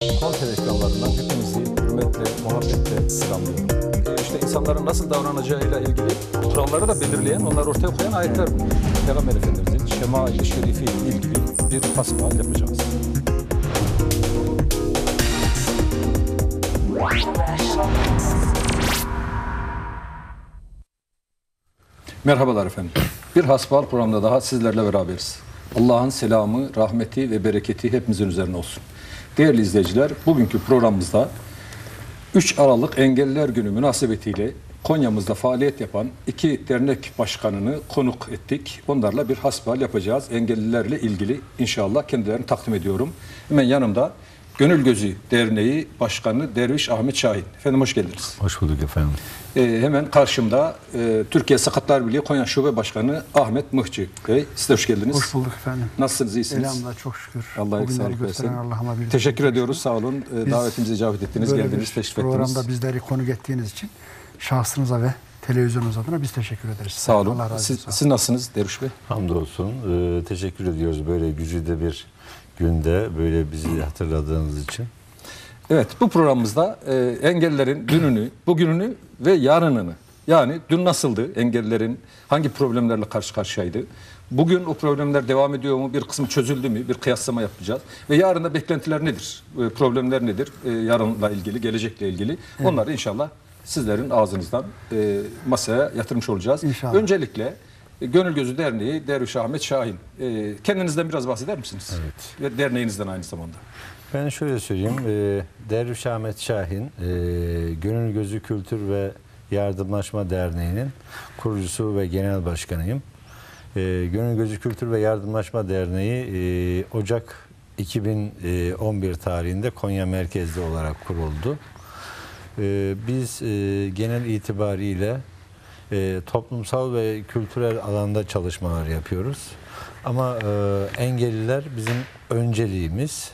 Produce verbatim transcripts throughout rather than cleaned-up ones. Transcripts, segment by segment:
Konter ekranlarından hepinizi hürmetle, muhabbetle selamlıyorum. E işte insanların nasıl davranacağıyla ilgili kuralları da belirleyen, onları ortaya koyan ayetler bunlar. Peygamber Efendimiz'in Şemail-i Şerifi ile ilgili bir hasbihal yapacağız. Merhabalar efendim. Bir hasbihal programında daha sizlerle beraberiz. Allah'ın selamı, rahmeti ve bereketi hepimizin üzerine olsun. Değerli izleyiciler, bugünkü programımızda üç Aralık Engelliler Günü münasebetiyle Konya'mızda faaliyet yapan iki dernek başkanını konuk ettik. Onlarla bir hasbihal yapacağız. Engellilerle ilgili inşallah kendilerini takdim ediyorum. Hemen yanımda Gönül Gözü Derneği Başkanı Derviş Ahmet Şahin. Efendim hoş geldiniz. Hoş bulduk efendim. Ee, hemen karşımda e, Türkiye Sakatlar Birliği Konya Şube Başkanı Ahmet Mıhçı Bey. Siz de hoş geldiniz. Hoş bulduk efendim. Nasılsınız, iyisiniz? Elhamdülillah, çok şükür. Allah sağlık versin. Allah'ıma Teşekkür ediyoruz, sağ olun. Biz Davetimize icabet ettiniz, geldiniz, teşrif ettiniz. Programda bizleri konuk ettiğiniz için şahsınıza ve televizyonunuz adına biz teşekkür ederiz. Sağ olun. Allah razı siz, olsun. siz nasılsınız Derviş Bey? Hamdolsun. Ee, teşekkür ediyoruz böyle güzide bir günde böyle bizi hatırladığınız için. Evet, bu programımızda e, engellilerin dününü, bugününü ve yarınını, yani dün nasıldı, engellilerin hangi problemlerle karşı karşıyaydı, bugün o problemler devam ediyor mu, bir kısmı çözüldü mü, bir kıyaslama yapacağız ve yarın da beklentiler nedir, e, problemler nedir, e, yarınla ilgili, gelecekle ilgili, evet. Onları inşallah sizlerin ağzınızdan e, masaya yatırmış olacağız. İnşallah. Öncelikle e, Gönül Gözü Derneği Derviş Ahmet Şahin, e, kendinizden biraz bahseder misiniz? Evet. Ve derneğinizden aynı zamanda. Ben şöyle söyleyeyim, e, Derviş Ahmet Şahin, e, Gönül Gözü Kültür ve Yardımlaşma Derneği'nin kurucusu ve genel başkanıyım. E, Gönül Gözü Kültür ve Yardımlaşma Derneği e, Ocak iki bin on bir tarihinde Konya merkezli olarak kuruldu. E, biz e, genel itibariyle e, toplumsal ve kültürel alanda çalışmalar yapıyoruz. Ama e, engelliler bizim önceliğimiz.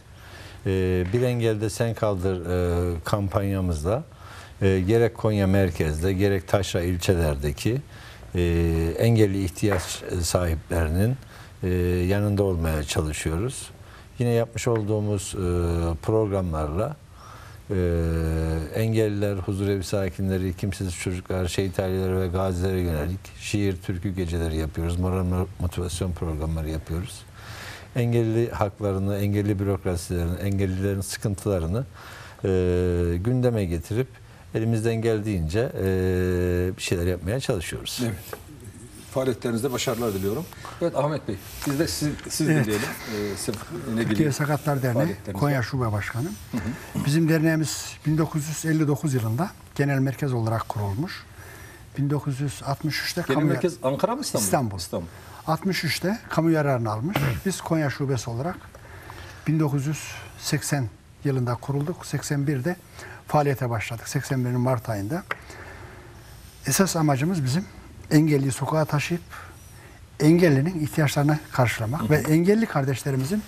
Bir Engelde Sen Kaldır e, kampanyamızda e, gerek Konya merkezde gerek Taşra ilçelerdeki e, engelli ihtiyaç sahiplerinin e, yanında olmaya çalışıyoruz. Yine yapmış olduğumuz e, programlarla e, engelliler, huzurevi sakinleri, kimsesiz çocuklar, şehit aileleri ve gazilere yönelik şiir, türkü geceleri yapıyoruz. Moral motivasyon programları yapıyoruz. Engelli haklarını, engelli bürokrasilerini, engellilerin sıkıntılarını e, gündeme getirip elimizden geldiğince e, bir şeyler yapmaya çalışıyoruz. Evet. Faaliyetlerinizde başarılar diliyorum. Evet Ahmet Bey, siz de siz, siz evet. dinleyelim. Ee, Türkiye Sakatlar Derneği Konya Şube Başkanı. Hı hı. Bizim derneğimiz bin dokuz yüz elli dokuz yılında genel merkez olarak kurulmuş. bin dokuz yüz altmış üçte genel kamu merkez Ankara mı İstanbul? İstanbul. İstanbul. altmış üçte kamu yararını almış. Biz Konya Şubesi olarak bin dokuz yüz seksen yılında kurulduk. seksen birde faaliyete başladık. seksen birin Mart ayında. Esas amacımız bizim engelliyi sokağa taşıyıp engellinin ihtiyaçlarını karşılamak. Hı hı. Ve engelli kardeşlerimizin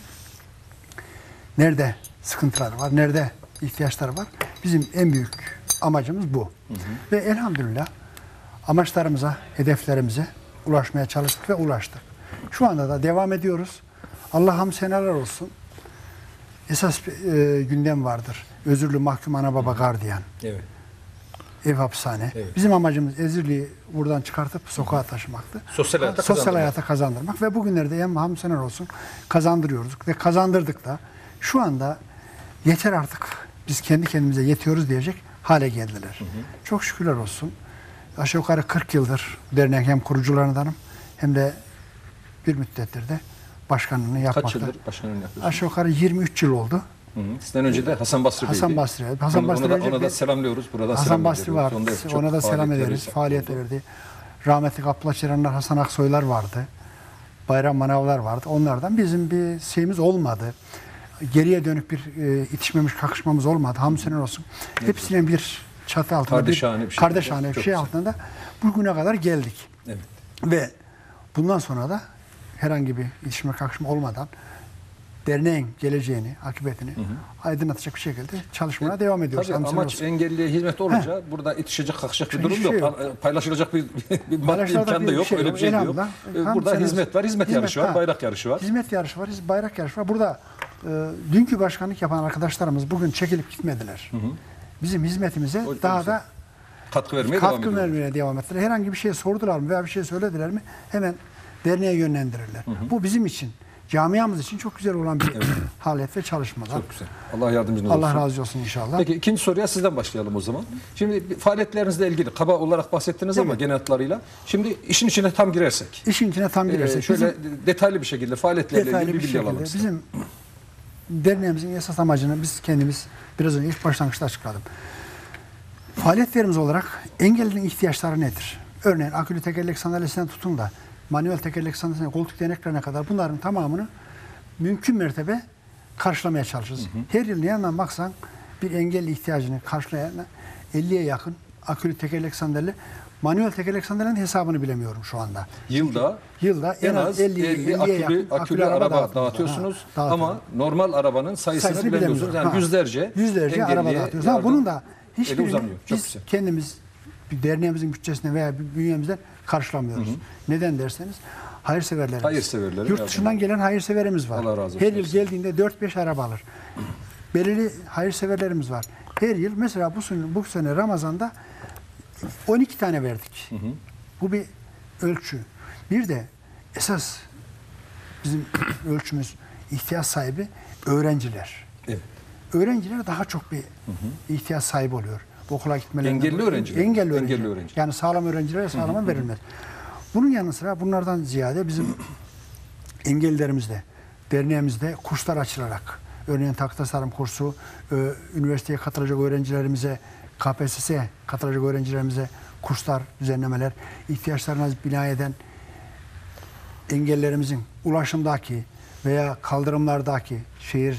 nerede sıkıntıları var, nerede ihtiyaçları var. Bizim en büyük amacımız bu. Hı hı. Ve elhamdülillah amaçlarımıza, hedeflerimize ulaşmaya çalıştık ve ulaştık. Şu anda da devam ediyoruz. Allah hamd seneler olsun. Esas e, gündem vardır. Özürlü mahkum ana baba gardiyan. Evet. Ev hapishane. Evet. Bizim amacımız Ezirli'yi buradan çıkartıp sokağa taşımaktı. Sosyal hayata, Sosyal kazandırmak. hayata kazandırmak ve bugünlerde hem hamd seneler olsun kazandırıyoruz ve kazandırdık da şu anda yeter artık biz kendi kendimize yetiyoruz diyecek hale geldiler. Hı hı. Çok şükürler olsun. Aşağı yukarı kırk yıldır dernek hem kurucularındanım hem de bir müddettir de başkanlığını yapmakta. Kaç yıldır başkanlığını yapıyorsunuz? Aşağı yukarı yirmi üç yıl oldu. Hı hı. Sizden önce de Hasan Basri Bey'di. Hasan Basri. Hasan Basri ona, da, ona da selamlıyoruz. Burada Hasan selam Basri var. Ona da selam ederiz. Faaliyet verirdi. Rahmetli Abdullah Çerenler, Hasan Aksoylar vardı. Bayram Manavlar vardı. Onlardan bizim bir şeyimiz olmadı. Geriye dönük bir e, itişmemiş, kakışmamız olmadı. Hamd seneler olsun. Evet. Hepsinin bir çatı altında, kardeşane bir, bir şey, kardeşane bir şey güzel. Altında bugüne kadar geldik. Evet. Ve bundan sonra da herhangi bir itişme kakışma olmadan derneğin geleceğini, akıbetini hı hı. aydınlatacak bir şekilde çalışmaya e, devam ediyoruz. Tabii amaç olsun. Engelliye hizmet olunca Heh. burada itişecek, kakışacak bir durum yok. yok. Paylaşılacak bir, bir maddi imkan da yok. Şey, öyle bir şey de yok. Burada hizmet var, hizmet, hizmet yarışı var, var, bayrak yarışı var. Hizmet yarışı var, bayrak yarışı var. Burada e, dünkü başkanlık yapan arkadaşlarımız bugün çekilip gitmediler. Hı hı. Bizim hizmetimize O- daha o- da Katkı vermeye devam katkı ediyorlar. vermeye devam ettiler. Herhangi bir şey sordular mı veya bir şey söylediler mi hemen derneğe yönlendirirler. Hı hı. Bu bizim için, camiamız için çok güzel olan bir halet ve çalışmalar. Çok güzel. Allah yardımcınız olsun. Allah razı olsun inşallah. Peki ikinci soruya sizden başlayalım o zaman. Şimdi faaliyetlerinizle ilgili kaba olarak bahsettiniz ama Evet. genel hatlarıyla. Şimdi işin içine tam girersek. İşin içine tam Ee, girersek. şöyle bizim detaylı bir şekilde faaliyetlerle detaylı ilgili bir bir bilgi alalım. şekilde sizden. bizim derneğimizin esas amacını biz kendimiz biraz önce ilk başlangıçta açıkladım. Faaliyetlerimiz olarak engellinin ihtiyaçları nedir? Örneğin akülü tekerlek sandalyesinden tutun da manuel tekerlek sandalyesinden koltuk deneklerine kadar bunların tamamını mümkün mertebe karşılamaya çalışırız. Hı hı. Her yıl ne yandan baksan bir engelli ihtiyacını karşılayan elliye yakın akülü tekerlek sandalye, manuel tekerlek sandalyenin hesabını bilemiyorum şu anda. Yılda Yılda en az elli, elliye akülü, yakın akülü araba dağıtıyoruz. dağıtıyorsunuz Ha, ama normal arabanın sayısını, sayısını bilemiyorsunuz. Yani Ha, yüzlerce, yüzlerce araba engelliye dağıtıyoruz. Ama yardım bunun da eli hiçbirini uzanıyor. Çok biz güzel. kendimiz bir derneğimizin bütçesinden veya bir bünyemizden karşılamıyoruz. Hı hı. Neden derseniz hayırseverlerimiz. Hayırseverlerin Yurt dışından gelen hayırseverimiz var. Allah razı olsun. Her yıl geldiğinde dört beş araba alır. Belirli hayırseverlerimiz var. Her yıl mesela bu sene, bu sene Ramazan'da on iki tane verdik. Hı hı. Bu bir ölçü. Bir de esas bizim ölçümüz ihtiyaç sahibi öğrenciler. Evet. Öğrenciler daha çok bir hı hı. ihtiyaç sahibi oluyor. Bu okula gitmelerinde. Engelli öğrenciler. Engelli öğrenci. Engelli öğrenci. Yani sağlam öğrencilere sağlama hı hı. verilmez. Bunun yanı sıra bunlardan ziyade bizim engellilerimizde, derneğimizde kurslar açılarak, örneğin takı tasarım kursu, e, üniversiteye katılacak öğrencilerimize, K P S S'ye katılacak öğrencilerimize kurslar, düzenlemeler, ihtiyaçlarına bina eden engellerimizin ulaşımdaki veya kaldırımlardaki şehir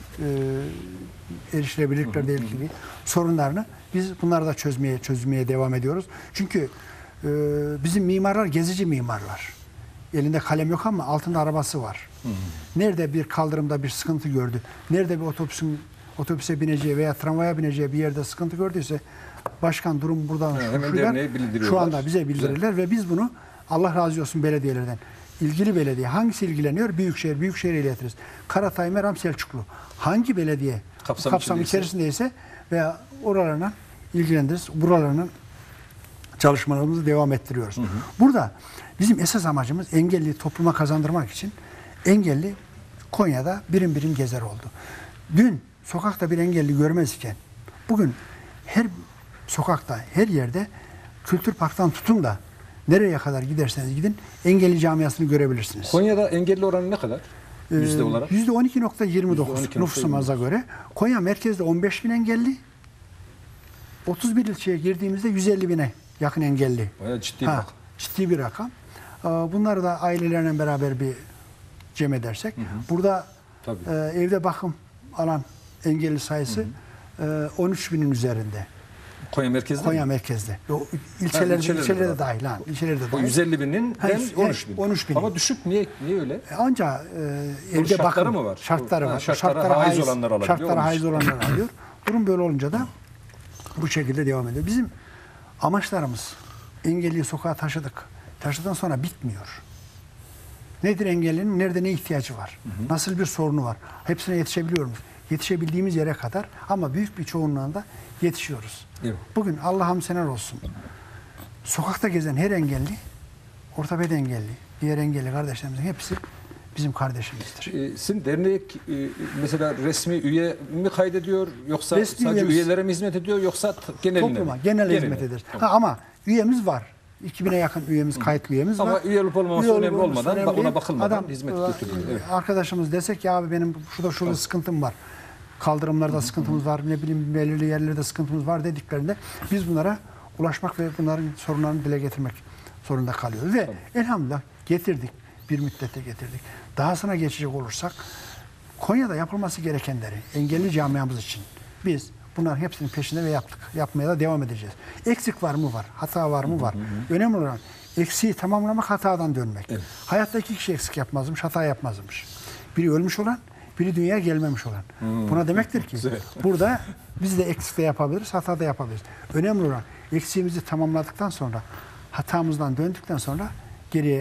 e, erişilebilirliklerle ilgili sorunlarını biz bunları da çözmeye çözmeye devam ediyoruz. Çünkü e, bizim mimarlar gezici mimarlar. Elinde kalem yok ama altında arabası var. Hı hı. Nerede bir kaldırımda bir sıkıntı gördü, nerede bir otobüsün otobüse bineceği veya tramvaya bineceği bir yerde sıkıntı gördüyse başkan durum buradan ha, şu, şuradan, şu anda bize bildirirler. Güzel. Ve biz bunu Allah razı olsun belediyelerden. İlgili belediye hangisi ilgileniyor? Büyükşehir, Büyükşehir'e iletiriz. Karatay, Meram, Selçuklu. Hangi belediye kapsam, kapsam içerisindeyse veya oralarına ilgilendiririz. Buralarına çalışmalarımızı devam ettiriyoruz. Hı hı. Burada bizim esas amacımız engelli topluma kazandırmak için engelli Konya'da birim birim gezer oldu. Dün sokakta bir engelli görmezken bugün her sokakta, her yerde kültür parktan tutun da nereye kadar giderseniz gidin engelli camiasını görebilirsiniz. Konya'da engelli oranı ne kadar? Yüzde Ee, olarak? yüzde on iki nokta yirmi dokuz nüfusumuza göre. Konya merkezde on beş bin engelli. otuz bir ilçeye girdiğimizde yüz elli bine yakın engelli. Bayağı ciddi bir ha, rakam. Ciddi bir rakam. Ee, bunları da ailelerle beraber bir cem edersek. Hı hı. Burada e, evde bakım alan engelli sayısı hı hı. E, on üç binin üzerinde. Konya merkezde Konya mi? merkezde. O ilçelerde, ilçelerde, ilçelerde de dahil. Ha, ilçelerde o dahil. yüz elli binin Ha, on üç bin. on üç bin. Ama düşük niye niye öyle? Ancak e, evde şartları bakım mı var? şartları Ha, var. şartlara Şartlara haiz haiz olanlar alabiliyor. Şartlara Onun haiz için. olanlar alıyor. Durum böyle olunca da bu şekilde devam ediyor. Bizim amaçlarımız engelliyi sokağa taşıdık. Taşıdıktan sonra bitmiyor. Nedir engellinin? Nerede ne ihtiyacı var? Hı hı. Nasıl bir sorunu var? Hepsine yetişebiliyor muyuz? Yetişebildiğimiz yere kadar ama büyük bir çoğunluğunda yetişiyoruz. Evet. Bugün Allah'ım sener olsun. Sokakta gezen her engelli, ortopedi engelli, diğer engelli kardeşlerimizin hepsi bizim kardeşimizdir. E, sizin dernek e, mesela resmi üye mi kaydediyor yoksa resmi sadece üyemiz, üyelere mi hizmet ediyor yoksa geneline topluma, mi? genele hizmet eder. Ha, ama üyemiz var. iki bine yakın üyemiz, kayıtlı üyemiz ama var. Ama üye olup olmaması üye önemli olmadan, önemli ona bakılmadan Adam, hizmet götürüyor. Evet. Arkadaşımız desek ya abi benim şurada şurada evet. sıkıntım var. Kaldırımlarda sıkıntımız var, ne bileyim belirli yerlerde sıkıntımız var dediklerinde biz bunlara ulaşmak ve bunların sorunlarını dile getirmek zorunda kalıyoruz. Ve tamam. elhamdülillah getirdik, bir müddete getirdik. Dahasına geçecek olursak Konya'da yapılması gerekenleri engelli camiamız için biz bunların hepsinin peşinde ve yaptık. Yapmaya da devam edeceğiz. Eksik var mı var, hata var mı var. Hı hı. Önemli olan eksiği tamamlamak, hatadan dönmek. Evet. Hayatta iki kişi eksik yapmazmış, hata yapmazmış. Biri ölmüş olan, biri dünyaya gelmemiş olan. Hmm. Buna demektir ki burada biz de eksik de yapabiliriz, hata da yapabiliriz. Önemli olan eksiğimizi tamamladıktan sonra, hatamızdan döndükten sonra geriye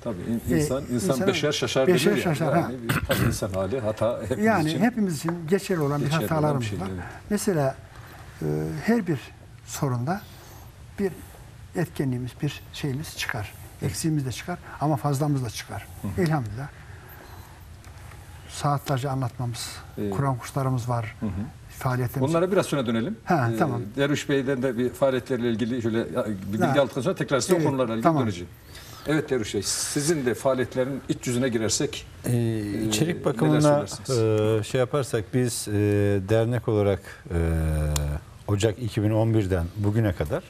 Tabii in- insan, Ee, insan insana- beşer şaşar beşer denir ya. şaşar, Yani bir, tabii insan hali hata hepimiz Yani için. hepimiz için geçerli olan bir Geçerli olan hatalarımız bir şey, var. evet. Mesela e, her bir sorunda bir etkenliğimiz, bir şeyimiz çıkar. Eksiğimiz de çıkar ama fazlamız da çıkar. Elhamdülillah. Saatlerce anlatmamız, Ee, Kur'an kurslarımız var. Faaliyetlerimiz. Onlara biraz sonra dönelim. Ha, Ee, tamam. Derviş Bey'den de bir faaliyetlerle ilgili şöyle ya, bir bilgi Ha. aldıktan sonra tekrar size Evet, o konularla ilgili tamam. döneceğim. Evet Derviş Bey, sizin de faaliyetlerin iç yüzüne girersek Ee, içerik neler bakımına söylersiniz? e, şey yaparsak biz e, dernek olarak e, Ocak iki bin on birden bugüne kadar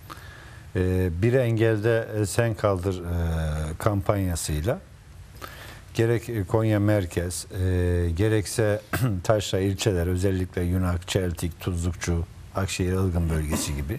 e, Bir Engelde e, Sen Kaldır e, kampanyasıyla gerek Konya Merkez, e, gerekse taşra ilçeler, özellikle Yunak, Çeltik, Tuzlukçu, Akşehir, Ilgın bölgesi gibi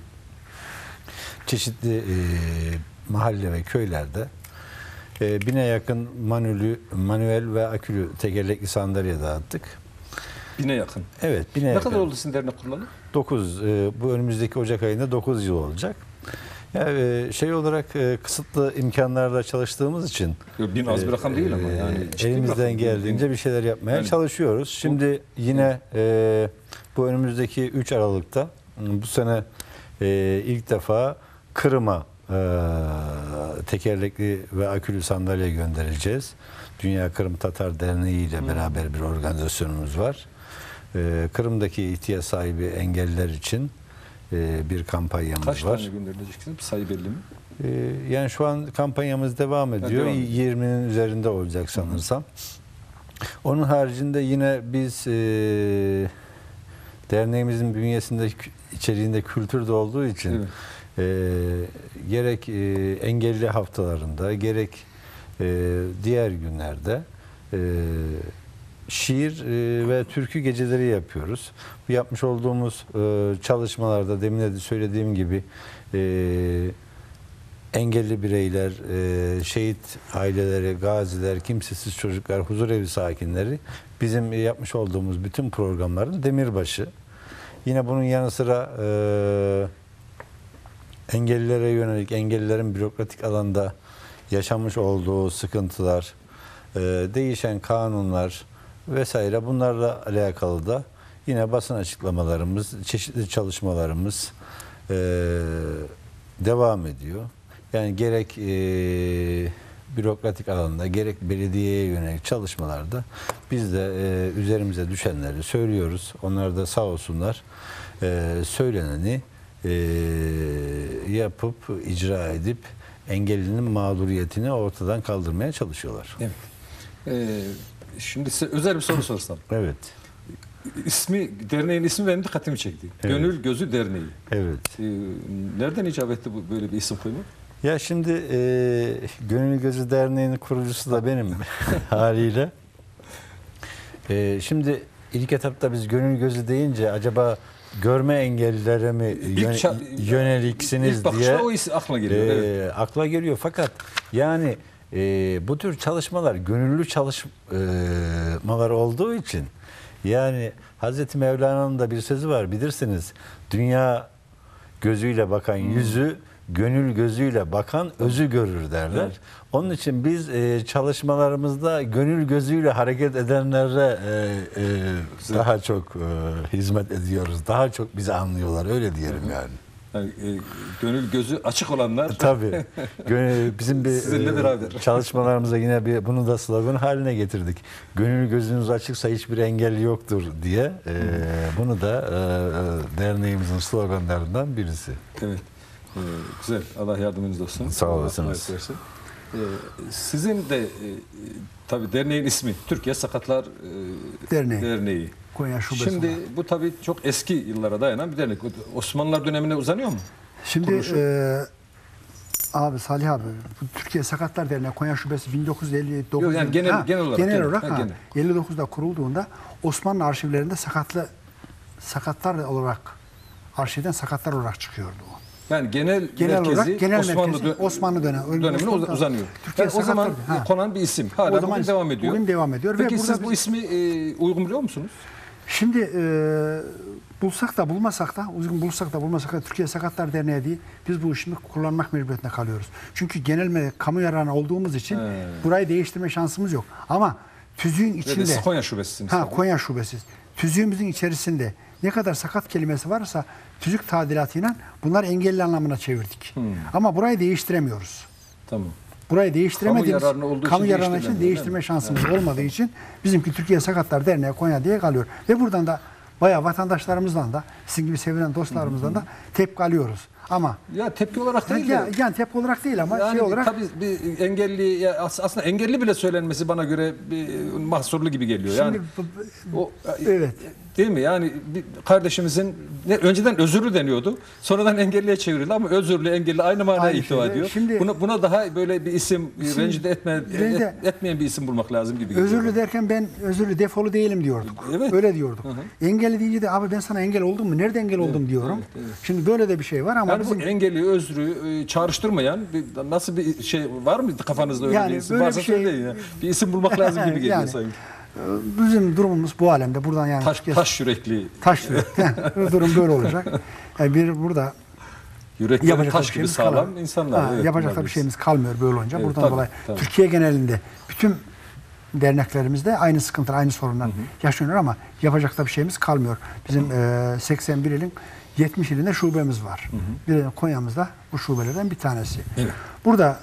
çeşitli e, mahalle ve köylerde e, bine yakın manülü, manuel ve akülü tekerlekli sandalye dağıttık. Bine yakın. Evet, bine Ne yakın. kadar oldu sizin dernek kurulalı? dokuz, e, bu önümüzdeki Ocak ayında dokuz yıl olacak. Yani e, şey olarak e, kısıtlı imkanlarla çalıştığımız için Yok, bin az bir rakam değil ama e, yani ciddi bir elimizden rakam. geldiğince bir şeyler yapmaya Yani- çalışıyoruz. Şimdi yine e, bu önümüzdeki üç Aralık'ta bu sene e, ilk defa Kırım'a e, tekerlekli ve akülü sandalye göndereceğiz. Dünya Kırım Tatar Derneği ile beraber bir organizasyonumuz var. E, Kırım'daki ihtiyaç sahibi engelliler için e, bir kampanyamız Kaç var. tane gönderileceksiniz? Bir sayı belli mi? Ee, Yani şu an kampanyamız devam ediyor. devam ediyor. yirminin üzerinde olacak sanırsam. Onun haricinde yine biz e, derneğimizin bünyesinde kü- içeriğinde kültür de olduğu için Evet. e, gerek e, engelli haftalarında gerek e, diğer günlerde e, şiir e, ve türkü geceleri yapıyoruz. Bu yapmış olduğumuz e, çalışmalarda demin de söylediğim gibi e, engelli bireyler, e, şehit aileleri, gaziler, kimsesiz çocuklar, huzurevi sakinleri bizim yapmış olduğumuz bütün programların demirbaşı. Yine bunun yanı sıra e, engellilere yönelik, engellilerin bürokratik alanda yaşamış olduğu sıkıntılar, e, değişen kanunlar vesaire bunlarla alakalı da yine basın açıklamalarımız, çeşitli çalışmalarımız e, devam ediyor. Yani gerek e, bürokratik alanda gerek belediyeye yönelik çalışmalarda biz de e, üzerimize düşenleri söylüyoruz. Onlar da sağ olsunlar e, söyleneni e, yapıp icra edip engellinin mağduriyetini ortadan kaldırmaya çalışıyorlar. Evet. Ee, şimdi size özel bir soru sorsam. Evet. İsmi, derneğin ismi benim dikkatimi çekti. Evet. Gönül Gözü Derneği. Evet. Ee, nereden icap etti bu böyle bir isim koymak? Ya şimdi e, Gönül Gözü Derneği'nin kurucusu da benim haliyle. E, şimdi ilk etapta biz Gönül Gözü deyince acaba görme engellilere mi yön- ça- yöneliksiniz İlk bakışta diye o isim aklına geliyor. e, Evet. akla geliyor. Fakat yani e, bu tür çalışmalar gönüllü çalışmalar olduğu için yani Hazreti Mevlana'nın da bir sözü var bilirsiniz. Dünya gözüyle bakan yüzü, gönül gözüyle bakan özü görür derler. Evet. Onun için biz e, çalışmalarımızda gönül gözüyle hareket edenlere e, e, daha çok e, hizmet ediyoruz. Daha çok bizi anlıyorlar. Öyle diyelim yani. Yani, e, gönül gözü açık olanlar Tabii. Gönül, bizim bir Sizinle e, beraber. çalışmalarımıza yine bir bunu da slogan haline getirdik. Gönül gözünüz açıksa hiçbir engel yoktur diye. E, bunu da e, derneğimizin sloganlarından birisi. Evet. Ee, güzel. Allah yardımcınız olsun. Sağ Allah olasınız. kolaylık versin. Ee, sizin de e, tabii derneğin ismi Türkiye Sakatlar e, Derneği. Derneği. Konya Şubesi Şimdi olarak. bu tabii çok eski yıllara dayanan bir dernek. Osmanlılar dönemine uzanıyor mu? Şimdi kuruluşu? e, abi Salih abi bu Türkiye Sakatlar Derneği Konya Şubesi bin dokuz yüz elli dokuz Yok, yani genel- genel olarak, genel genel, olarak ha, ha, genel. elli dokuzda kurulduğunda Osmanlı arşivlerinde sakatlı sakatlar olarak arşivden sakatlar olarak çıkıyordu o. Yani genel, Genel merkezi olarak genel Osmanlı, merkezi dö- Osmanlı dönemi dönemine uz- uzanıyor. Türkiye Yani o zaman Sakatlar- ha. konan bir isim. Hala O zaman bugün devam ediyor. bugün devam ediyor ve Peki burada siz bu biz- ismi e, uygun biliyor musunuz? Şimdi e, bulsak da bulmasak da, uzun bulsak da bulmasak da Türkiye Sakatlar Derneği değil, biz bu işimi kullanmak mecburiyetinde kalıyoruz. Çünkü genel kamu yararına olduğumuz için He. burayı değiştirme şansımız yok. Ama tüzüğün Ve de içinde... siz Konya şubesisiniz. Ha, Konya şubesi. Tüzüğümüzün içerisinde ne kadar sakat kelimesi varsa tüzük tadilatıyla bunlar engelli anlamına çevirdik. Hmm. Ama burayı değiştiremiyoruz. Tamam. Burayı değiştiremediğimiz, Kamu yararına olduğu kamu için yararına için değiştirilemiyor, değil değiştirme mi? şansımız olmadığı için bizimki Türkiye Sakatlar Derneği Konya diye kalıyor. Ve buradan da bayağı vatandaşlarımızdan da sizin gibi sevilen dostlarımızdan da tepki alıyoruz. Ama Ya tepki olarak değil ya, de. yani tepki olarak değil ama Yani şey olarak tabii bir engelli ya as- aslında engelli bile söylenmesi bana göre bir mahsurlu gibi geliyor. Yani şimdi bu- bu- o evet. değil mi? Yani bir kardeşimizin ne, önceden özürlü deniyordu. Sonradan engelliye çevrildi ama özürlü engelli aynı manaya Aynı ihtiva şey. ediyor. Şimdi- buna buna daha böyle bir isim Şimdi rencide etme, ben de- et- etmeyen bir isim bulmak lazım gibi geliyor. Özürlü derken ben özürlü defolu değilim diyorduk. Evet. Öyle diyorduk. Engelli deyince de abi ben sana engel oldum mu? Nerede engel oldum diyorum. evet, evet. Şimdi böyle de bir şey var ama Yani bizim bu engelli, özrü e, çağrıştırmayan bir, nasıl bir şey var mı kafanızda öyle Yani bir isim? böyle Varsa bir şey- söyleyin ya. Bir isim bulmak lazım gibi geliyor Yani, sanki. bizim durumumuz bu alemde. Buradan yani Taş, Türkiye- taş yürekli, taş bu durum böyle olacak. Yani bir burada yürekleri yapacak da taş bir gibi şeyimiz sağlam kalmıyor. insanlar. Ha, Evet, yapacak bunlar da bir biz. şeyimiz kalmıyor böyle olunca. Evet, Buradan tabii, dolayı tabii. Türkiye genelinde bütün derneklerimizde aynı sıkıntılar, aynı sorunlar yaşanıyor ama yapacak da bir şeyimiz kalmıyor. Bizim e, seksen bir ilin yetmiş ilinde şubemiz var. Bir de Konya'mızda bu şubelerden bir tanesi. Evet. Burada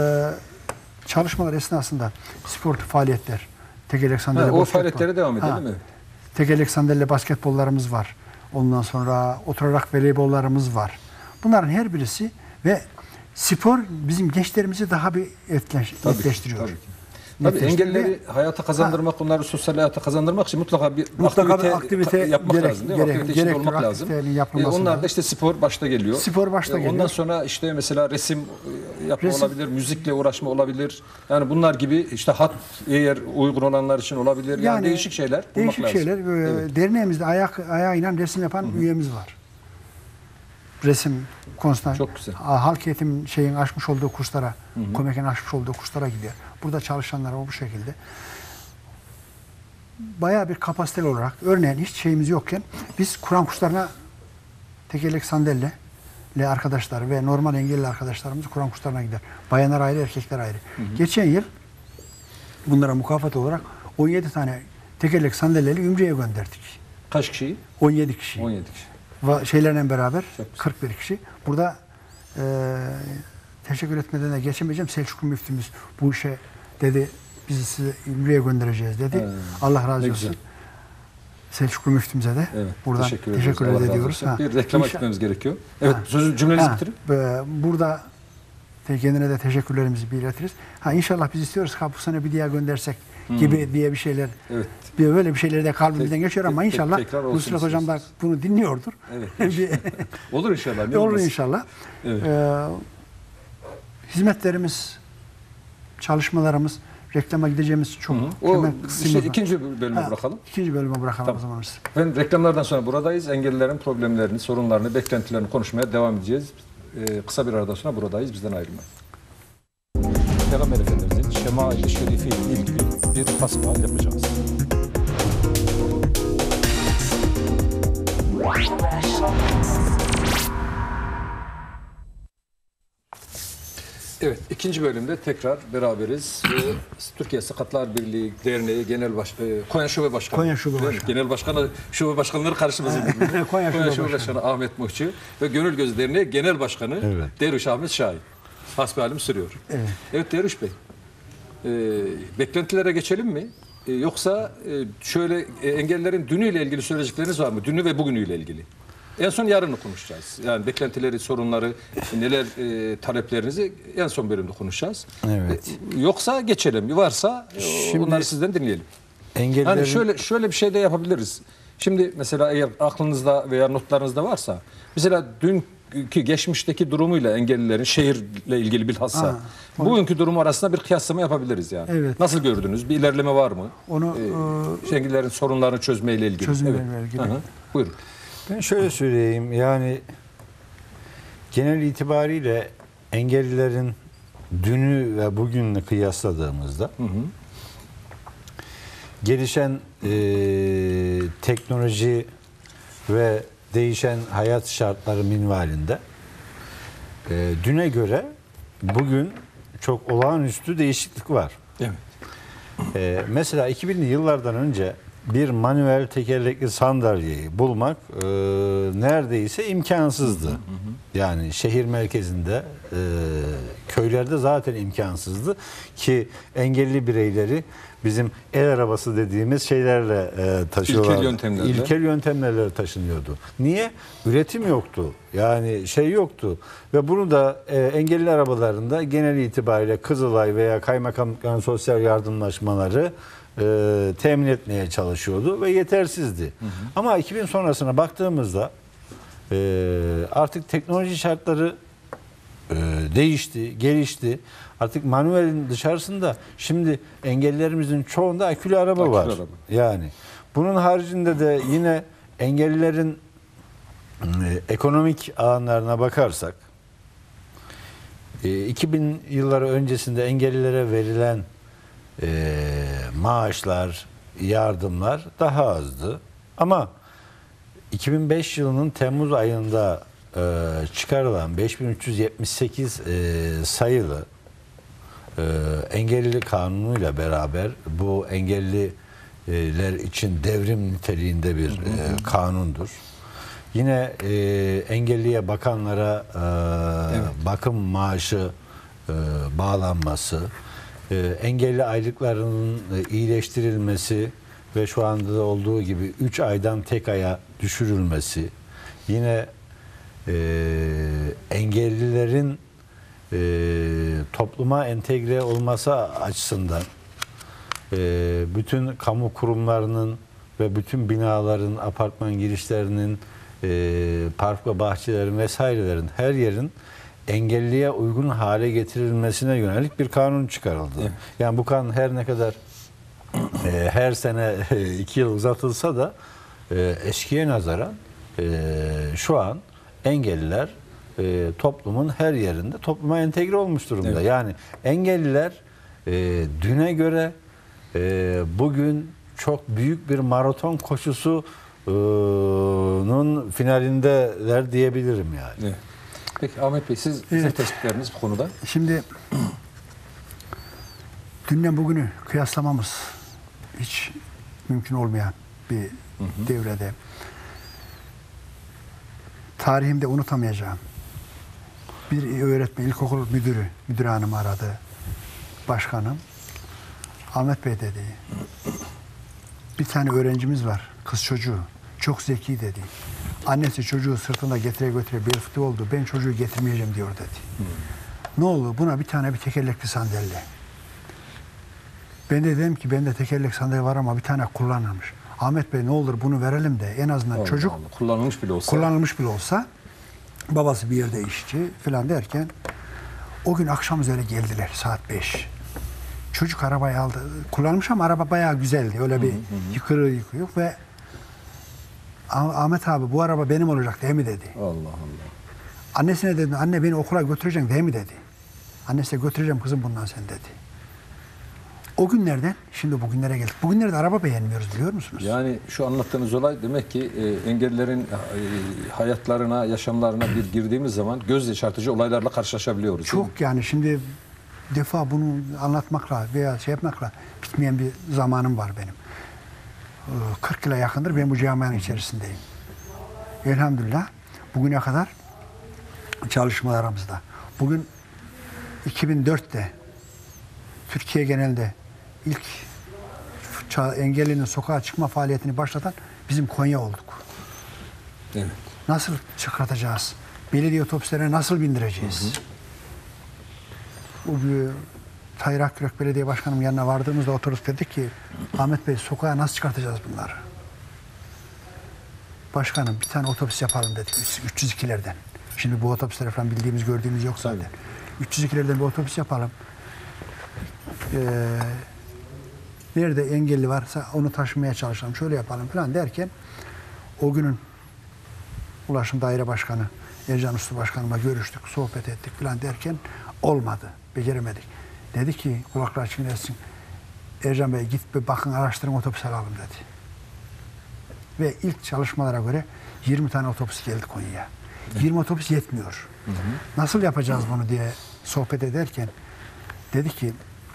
e, çalışmalar esnasında sportif faaliyetler, tekerlek Ha, sandalye, o basketbol. faaliyetlere devam edelim Ha, mi? Tekerlek sandalye basketbollarımız var. Ondan sonra oturarak voleybollarımız var. Bunların her birisi ve spor bizim gençlerimizi daha bir etkileş, Tabii ki, netleştiriyor. tabii ki. Tabii Netleştiriyor engelleri ve hayata kazandırmak, onları sosyal hayata kazandırmak için mutlaka bir Mutlaka aktivite, bir aktivite yapmak gerek- lazım değil mi? gerek- Aktivite içinde gerekli olmak lazım. aktivitenin yapılması E, onlar lazım. da işte spor başta geliyor. Spor başta E, Ondan geliyor. sonra işte mesela resim e, yapma Resim- olabilir, müzikle uğraşma olabilir. Yani bunlar gibi işte hat eğer uygun olanlar için olabilir. Yani, değişik şeyler bulmak Değişik lazım. şeyler. Ee, Evet. Derneğimizde ayak ayağıyla resim yapan üyemiz var. Resim konusunda Çok güzel. a- halk eğitim şeyin açmış olduğu kurslara, Komek'in açmış olduğu kurslara gidiyor. Burada çalışanlar o bu şekilde. Bayağı bir kapasiteli olarak, örneğin hiç şeyimiz yokken biz Kur'an kurslarına tekerlek sandalye arkadaşlar ve normal engelli arkadaşlarımız Kur'an kurslarına gider. Bayanlar ayrı, erkekler ayrı. Geçen yıl bunlara mukafat olarak on yedi tane tekerlek sandalyeli Ümre'ye gönderdik. Kaç kişiyi? on yedi kişi. on yedi kişi. Va- şeylerle beraber Çok güzel. kırk bir kişi. Burada e, teşekkür etmeden de geçemeyeceğim. Selçuklu müftümüz bu işe dedi bizi size Ümre'ye göndereceğiz dedi. He, Allah razı ne olsun. güzel. Selçuklu müftümüze de Evet, buradan teşekkür, teşekkür, ediyoruz. Allah razı ediyoruz. olsun. Ha, Bir reklama inşa- gitmemiz gerekiyor. Evet, Ha. sözü cümlenizi Ha, bitirin. e, burada te- kendine de teşekkürlerimizi iletiriz. Ha inşallah biz istiyoruz ki ha, bu sene bir diğer göndersek gibi diye bir şeyler. Evet. Bir böyle bir şeyleri de kalbimizden Tek- geçiyor ama tek- inşallah tekrar olsun Nusret Hocam da istiyorsunuz. bunu dinliyordur. Evet. Bir- Olur inşallah. Ne Olur olmasın. inşallah. Evet. Ee, hizmetlerimiz, çalışmalarımız, reklama gideceğimiz çok O hemen işte kısımlar var. ikinci bölüme Ha, bırakalım. İkinci bölüme bırakalım Tamam. o zaman. biz. Ben reklamlardan sonra buradayız. Engellilerin problemlerini, sorunlarını, beklentilerini konuşmaya devam edeceğiz. Ee, kısa bir aradan sonra buradayız. Bizden ayrılmayın. Peygamber Efendimizin Şemail-i Şerifi ile ilgili bir hasbihal yapacağız. Evet, ikinci bölümde tekrar beraberiz. Ee, Türkiye Sakatlar Birliği Derneği Genel Baş e, Konya Şube Başkanı. Konya Şube Değil mi? Başkanı. Genel Başkanı, Şube Başkanları karşımızda. Konya Konya Şube Şube Başkanı. Başkanı Ahmet Muhçu ve Gönül Gözü Derneği Genel Başkanı Evet. Derviş Ahmet Şahin. Hasbihalim sürüyor. Evet. Evet Derviş Bey, e, beklentilere geçelim mi? E, yoksa e, şöyle e, engellerin dünüyle ilgili söyleyecekleriniz var mı? Dünü ve bugünüyle ilgili. En son yarını konuşacağız. Yani beklentileri, sorunları, neler e, taleplerinizi en son bölümde konuşacağız. Evet. E, yoksa geçelim. Varsa e, Şimdi- onları sizden dinleyelim. Engellilerin Yani şöyle şöyle bir şey de yapabiliriz. Şimdi mesela eğer aklınızda veya notlarınızda varsa mesela dünkü geçmişteki durumuyla engellilerin şehirle ilgili bilhassa Ha, bugünkü durum arasında bir kıyaslama yapabiliriz yani. Evet. Nasıl gördünüz? Bir ilerleme var mı? Onu, Ee, engellilerin sorunlarını çözmeyle ilgili. Çözmeyle ilgili. Hı hı. Buyurun. Ben şöyle söyleyeyim, yani genel itibariyle engellilerin dünü ve bugününü kıyasladığımızda Hı hı. gelişen e, teknoloji ve değişen hayat şartları minvalinde e, düne göre bugün çok olağanüstü değişiklik var. Evet. E, mesela iki binli yıllardan önce bir manuel tekerlekli sandalyeyi bulmak e, neredeyse imkansızdı. Hı hı. Yani şehir merkezinde, e, köylerde zaten imkansızdı ki engelli bireyleri bizim el arabası dediğimiz şeylerle e, taşıyorlar. İlkel yöntemlerle. İlkel yöntemlerle taşınıyordu. Niye? Üretim yoktu. Yani şey yoktu. Ve bunu da e, engelli arabalarında genel itibariyle Kızılay veya kaymakamlıkların sosyal yardımlaşmaları e, temin etmeye çalışıyordu ve yetersizdi. Hı hı. Ama iki bin sonrasına baktığımızda e, artık teknoloji şartları e, değişti, gelişti. Artık manuelin dışarısında şimdi engellilerimizin çoğunda akülü araba akülü var. Araba. Yani bunun haricinde de yine engellilerin e, ekonomik alanlarına bakarsak e, iki bin yılları öncesinde engellilere verilen e, maaşlar, yardımlar daha azdı. Ama iki bin beş yılının Temmuz ayında e, çıkarılan beş bin üç yüz yetmiş sekiz e, sayılı e, engelli kanunuyla beraber, bu engelliler için devrim niteliğinde bir e, kanundur. Yine e, engelliye bakanlara e, evet. bakım maaşı e, bağlanması, e, engelli aylıklarının e, iyileştirilmesi ve şu anda da olduğu gibi üç aydan tek aya düşürülmesi, yine e, engellilerin e, topluma entegre olması açısından e, bütün kamu kurumlarının ve bütün binaların, apartman girişlerinin, e, park ve bahçelerin vesairelerin, her yerin engelliye uygun hale getirilmesine yönelik bir kanun çıkarıldı. Evet. Yani bu kanun her ne kadar e, her sene iki yıl uzatılsa da e, eskiye nazaran e, şu an engelliler e, toplumun her yerinde topluma entegre olmuş durumda. Evet. Yani engelliler e, düne göre e, bugün çok büyük bir maraton koşusunun finalindeler diyebilirim yani. Evet. Peki Ahmet Bey, siz sizin evet. tespitleriniz bu konuda? Şimdi dünden bugünü kıyaslamamız hiç mümkün olmayan bir hı hı. devrede. Tarihimde unutamayacağım. Bir öğretmen, ilkokul müdürü, müdür hanım aradı. Başkanım, Ahmet Bey dedi, bir tane öğrencimiz var, kız çocuğu, çok zeki dedi. Annesi çocuğu sırtında getire götüre bel fıtığı oldu, ben çocuğu getirmeyeceğim diyor dedi. Hmm. Ne oldu? Buna bir tane bir tekerlekli sandalye. Ben de dedim ki bende tekerlek sandalye var ama bir tane kullanılmış. Ahmet Bey ne olur bunu verelim de en azından Allah çocuk Allah. kullanılmış bile olsa kullanılmış bile olsa babası bir yerde işçi falan derken o gün akşam üzere geldiler saat beş. Çocuk arabayı aldı. Kullanmış ama araba bayağı güzeldi. Öyle bir hı hı. yıkırı yıkıyor ve Ahmet abi bu araba benim olacak değil mi dedi. Allah Allah. Annesine dedi, anne beni okula götüreceksin değil mi dedi. Annesi de götüreceğim kızım bundan sen dedi. O günlerden şimdi bugünlere geldik. Bugünlerde araba beğenmiyoruz biliyor musunuz? Yani şu anlattığınız olay demek ki e, engellilerin e, hayatlarına, yaşamlarına bir girdiğimiz zaman göz yaşartıcı olaylarla karşılaşabiliyoruz. Çok yani şimdi defa bunu anlatmakla veya şey yapmakla bitmeyen bir zamanım var benim. kırk yıla yakındır ben bu camianın içerisindeyim. Elhamdülillah bugüne kadar çalışmalarımızda. Bugün iki bin dörtte Türkiye genelinde ilk engellinin sokağa çıkma faaliyetini başlatan bizim Konya olduk. Evet. Nasıl çıkartacağız? Belediye otobüslerine nasıl bindireceğiz? Hı hı. Bu bir Tayyip Akgürek Belediye Başkanı'nın yanına vardığımızda oturduk dedik ki Ahmet Bey sokağa nasıl çıkartacağız bunları? Başkanım bir tane otobüs yapalım dedik üç yüz ikilerden. Şimdi bu otobüsler falan bildiğimiz gördüğümüz yok zaten. üç yüz ikilerden bir otobüs yapalım. Ee, nerede engelli varsa onu taşımaya çalışalım. Şöyle yapalım falan derken o günün Ulaşım Daire Başkanı Ercan Uslu Başkanımla görüştük, sohbet ettik falan derken olmadı. Beceremedik. Dedi ki kulaklar çınlasın. Ercan Bey git bir bakın araştırın otobüs alalım dedi. Ve ilk çalışmalara göre yirmi tane otobüs geldi Konya'ya. yirmi otobüs yetmiyor. Hı hı. Nasıl yapacağız bunu diye sohbet ederken dedi ki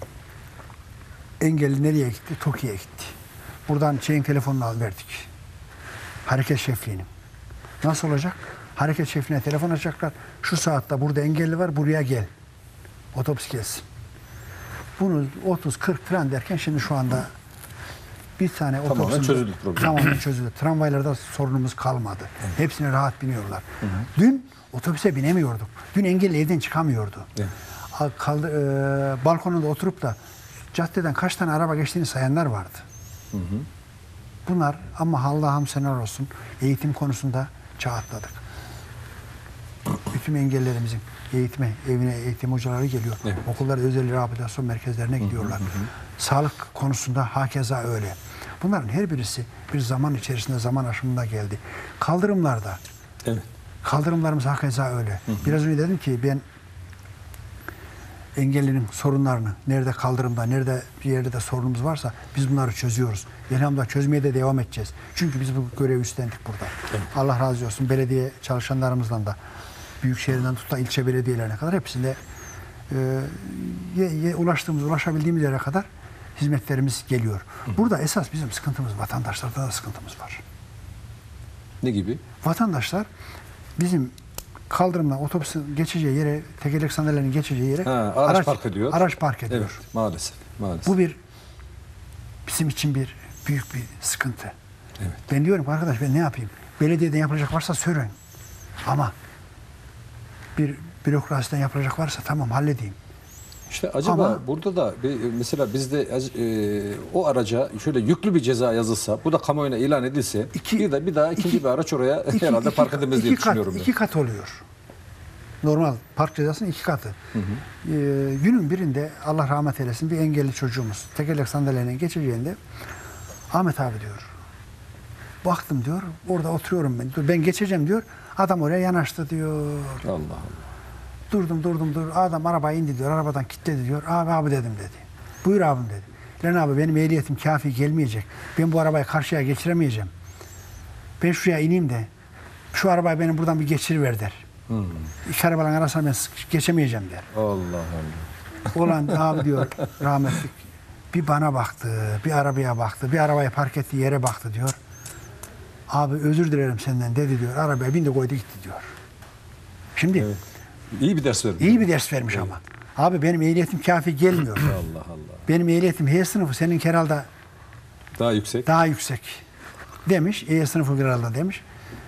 engelli nereye gitti? Tokyo'ya gitti. Buradan şeyin telefonunu al verdik. Hareket şefliğinin. Nasıl olacak? Hareket şefliğine telefon açacaklar. Şu saatte burada engelli var, buraya gel. Otobüs gelsin. Bunu otuz kırk tren derken şimdi şu anda bir tane tamamen otobüsün çözüldü problem. Tamamen çözüldü. Tramvaylarda sorunumuz kalmadı. Evet. Hepsine rahat biniyorlar. Hı hı. Dün otobüse binemiyorduk. Dün engelli evden çıkamıyordu. Evet. Kaldı, e, balkonunda oturup da caddeden kaç tane araba geçtiğini sayanlar vardı. Hı hı. Bunlar ama Allah'ım seneler olsun eğitim konusunda çağ atladık. Bütün engellerimizin eğitime, evine eğitim hocaları geliyor. Evet. Okullar özel rehabilitasyon merkezlerine gidiyorlar. Hı hı hı. Sağlık konusunda hakeza öyle. Bunların her birisi bir zaman içerisinde, zaman aşımında geldi. Kaldırımlarda, evet. Kaldırımlarımız hakeza öyle. Hı hı. Biraz önce dedim ki ben engellinin sorunlarını, nerede kaldırımda, nerede bir yerde de sorunumuz varsa biz bunları çözüyoruz. Elhamdülillah çözmeye de devam edeceğiz. Çünkü biz bu görevi üstlendik burada. Evet. Allah razı olsun. Belediye çalışanlarımızdan da, büyükşehirden tut da ilçe belediyelerine kadar hepsinde e, ye, ye, ulaştığımız, ulaşabildiğimiz yere kadar hizmetlerimiz geliyor. Hı. Burada esas bizim sıkıntımız, vatandaşlarda da sıkıntımız var. Ne gibi? Vatandaşlar bizim kaldırımdan otobüsün geçeceği yere, tekerlek sandalyenin geçeceği yere ha, araç, araç park ediyor. Araç park ediyor. Evet, maalesef, maalesef. Bu bir bizim için bir büyük bir sıkıntı. Evet. Ben diyorum arkadaş ben ne yapayım? Belediyeden yapılacak varsa söyleyin. Ama bir bürokrasiden yapılacak varsa tamam halledeyim. İşte acaba Ama, burada da bir, mesela bizde e, o araca şöyle yüklü bir ceza yazılsa, bu da kamuoyuna ilan edilse, iki, bir de bir daha ikinci iki, bir araç oraya iki, herhalde iki, park edemez diye kat, düşünüyorum. İki kat oluyor. Normal park cezasının iki katı. Hı hı. Ee, günün birinde Allah rahmet eylesin bir engelli çocuğumuz tekerlek sandalyenin geçeceğinde Ahmet abi diyor. Baktım diyor. Orada oturuyorum ben. Ben geçeceğim diyor. Adam oraya yanaştı diyor. Allah Allah. Durdum durdum dur. Adam arabaya indi diyor. Arabadan kilitledi diyor. Abi abi dedim dedi. Buyur abim dedi. Lan abi benim ehliyetim kafi gelmeyecek. Ben bu arabayı karşıya geçiremeyeceğim. Ben şuraya ineyim de şu arabayı benim buradan bir geçiriver der. Hmm. İki arabanın arasına ben geçemeyeceğim der. Allah Allah. Olan abi diyor rahmetli bir bana baktı, bir arabaya baktı, bir arabayı park ettiği yere baktı diyor. Abi özür dilerim senden dedi diyor. Arabaya bindi koydu gitti diyor. Şimdi evet. İyi bir ders vermiş. İyi bir ders vermiş evet. Ama. Abi benim ehliyetim kafi gelmiyor. Allah Allah. Benim ehliyetim H sınıfı senin herhalde daha yüksek. Daha yüksek. Demiş. E sınıfı herhalde demiş.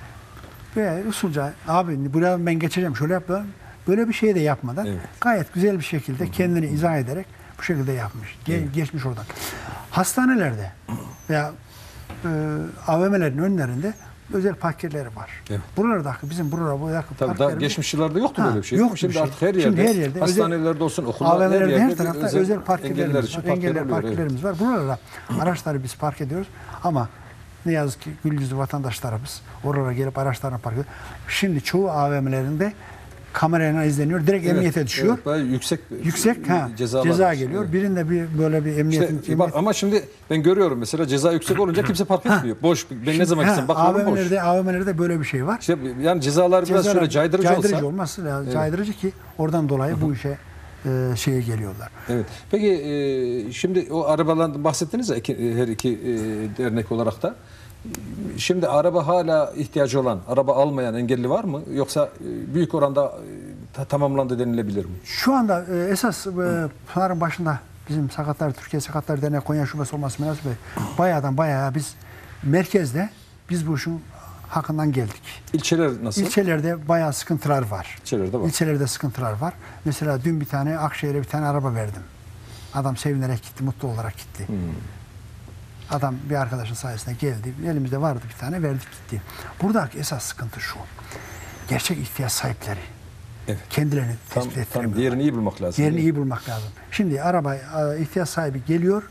Ve usulca abi buraya ben geçeceğim şöyle yapalım. Böyle bir şey de yapmadan evet. Gayet güzel bir şekilde kendini izah ederek bu şekilde yapmış. Ge evet. Geçmiş oradan. Hastanelerde veya e, A V M'lerin önlerinde özel park yerleri var. Evet. Buralarda bizim buralara bu yakın tabii daha geçmiş yıllarda yoktu ha, böyle bir şey. Yok Şimdi şey. artık her yerde, Şimdi her yerde hastanelerde özel, olsun, okullarda her yerde her tarafta özel, özel park engeller yerlerimiz var. Engeller park yerlerimiz evet. Var. Buralara araçları biz park ediyoruz ama ne yazık ki gül yüzlü vatandaşlarımız oralara gelip araçlarına park ediyor. Şimdi çoğu A V M'lerinde kamerayla izleniyor. Direkt evet, emniyete düşüyor. Evet, yüksek yüksek ha, ceza geliyor. Evet. Birinde bir böyle bir emniyetin... İşte, emniyet... Ama şimdi ben görüyorum mesela ceza yüksek olunca kimse park etmiyor. Boş. Ben şimdi, ne zaman gitsem bakıyorum boş. A V M'lerde böyle bir şey var. İşte, yani cezalar biraz şöyle caydırıcı, caydırıcı olsa. Olması lazım. Evet. Caydırıcı ki oradan dolayı bu işe e, şeye geliyorlar. Evet. Peki e, şimdi o arabalardan bahsettiniz ya iki, her iki e, dernek olarak da. Şimdi araba hala ihtiyacı olan, araba almayan engelli var mı? Yoksa büyük oranda e, tamamlandı denilebilir mi? Şu anda e, esas e, Pınar'ın başında bizim Sakatlar, Türkiye Sakatlar Derneği Konya Şubesi olması münasebet bayağıdan bayağı biz merkezde biz bu işin hakkından geldik. İlçeler nasıl? İlçelerde bayağı sıkıntılar var. İlçelerde var. İlçelerde sıkıntılar var. Mesela dün bir tane Akşehir'e bir tane araba verdim. Adam sevinerek gitti, mutlu olarak gitti. Hmm. Adam bir arkadaşın sayesinde geldi. Elimizde vardı bir tane, verdik gitti. Buradaki esas sıkıntı şu. Gerçek ihtiyaç sahipleri. Evet. Kendilerini tespit ettiremiyorlar. Tam yerini iyi bulmak lazım. Yerini iyi bulmak lazım. Şimdi araba, ihtiyaç sahibi geliyor.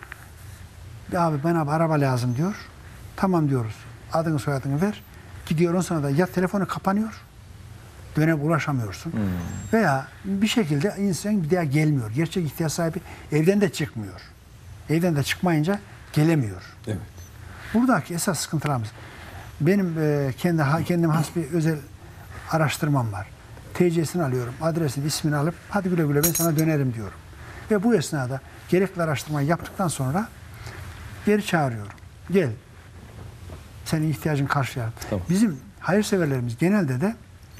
Abi bana araba lazım diyor. Tamam diyoruz. Adını soyadını ver. Gidiyor sonra da ya telefonu kapanıyor. Dönüp ulaşamıyorsun. Hmm. Veya bir şekilde insan bir daha gelmiyor. Gerçek ihtiyaç sahibi evden de çıkmıyor. Evden de çıkmayınca gelemiyor. Evet. Buradaki esas sıkıntılarımız Benim e, kendi kendim has bir özel araştırmam var. T C'sini alıyorum, adresini, ismini alıp hadi güle güle ben sana dönerim diyorum. Ve bu esnada gerekli araştırmayı yaptıktan sonra geri çağırıyorum. Gel. Senin ihtiyacın karşılar. Tamam. Bizim hayırseverlerimiz genelde de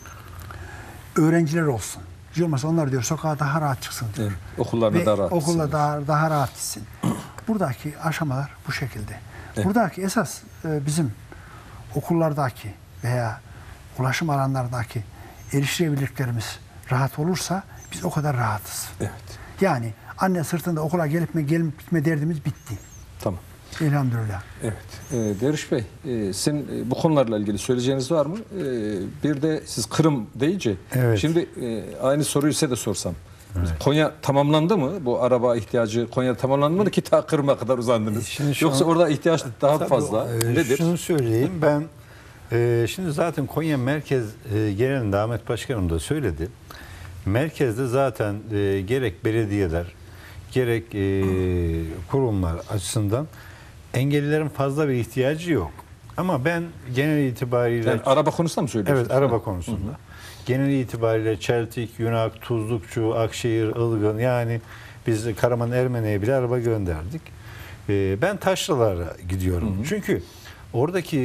öğrenciler olsun. Hiç olmazsa onlar diyor sokağa daha rahat çıksın diyor. Evet, okullarına Ve daha rahat okulda gitsin. daha, daha rahat gitsin. Buradaki aşamalar bu şekilde. Evet. Buradaki esas e, bizim okullardaki veya ulaşım alanlardaki erişilebilirliklerimiz rahat olursa biz o kadar rahatız. Evet. Yani anne sırtında okula gelip mi gelip gitme derdimiz bitti. Tamam. Elhamdülillah. Evet. E, Derviş Bey, e, sizin e, bu konularla ilgili söyleyeceğiniz var mı? E, bir de siz Kırım deyince, Evet. şimdi e, aynı soruyu size de sorsam. Konya tamamlandı mı? Bu araba ihtiyacı Konya tamamlandı mı ki ta Kırım'a kadar uzandınız? Şimdi şu Yoksa an- orada ihtiyaç daha Tabii, fazla. e, Nedir? Şunu söyleyeyim ben. e, şimdi zaten Konya Merkez e, genelinde Ahmet Başkanım da söyledi. Merkezde zaten e, gerek belediyeler gerek e, kurumlar açısından engellilerin fazla bir ihtiyacı yok. Ama ben genel itibariyle Yani araba konusunda mı söylüyorsunuz? evet araba konusunda. Genel itibariyle Çeltik, Yunak, Tuzlukçu, Akşehir, Ilgın yani biz Karaman Ermene'ye bile araba gönderdik. Ee, ben Taşralara gidiyorum. Hı hı. Çünkü oradaki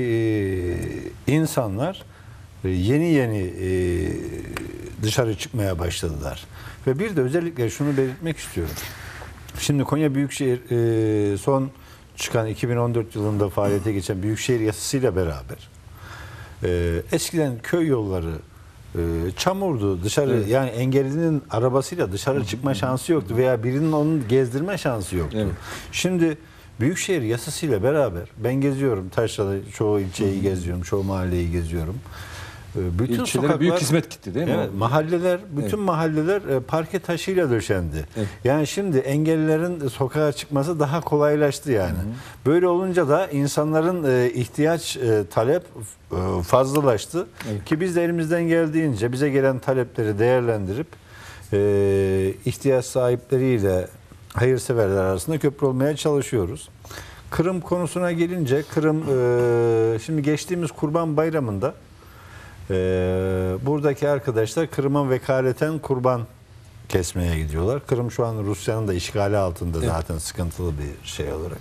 e, insanlar e, yeni yeni e, dışarı çıkmaya başladılar. Ve bir de özellikle şunu belirtmek istiyorum. Şimdi Konya Büyükşehir e, son çıkan iki bin on dört yılında faaliyete geçen Büyükşehir Yasası'yla beraber e, eskiden köy yolları e, çamurdu. Dışarı Evet. yani engellinin arabasıyla dışarı çıkma şansı yoktu veya birinin onu gezdirme şansı yoktu. Evet. Şimdi Büyükşehir Yasası'yla beraber ben geziyorum. Taşra'da çoğu ilçeyi geziyorum, çoğu mahalleyi geziyorum. E, bütün İlçelere sokaklar büyük hizmet gitti değil mi? Evet, mahalleler, bütün Evet. mahalleler e, parke taşıyla döşendi. Evet. Yani şimdi engellilerin sokağa çıkması daha kolaylaştı yani. Hı hı. Böyle olunca da insanların e, ihtiyaç, e, talep e, fazlalaştı. Evet. Ki biz de elimizden geldiğince bize gelen talepleri değerlendirip e, ihtiyaç sahipleriyle hayırseverler arasında köprü olmaya çalışıyoruz. Kırım konusuna gelince, Kırım e, şimdi geçtiğimiz Kurban Bayramı'nda Ee, buradaki arkadaşlar Kırım'a vekaleten kurban kesmeye gidiyorlar. Kırım şu an Rusya'nın da işgali altında Evet. zaten sıkıntılı bir şey olarak.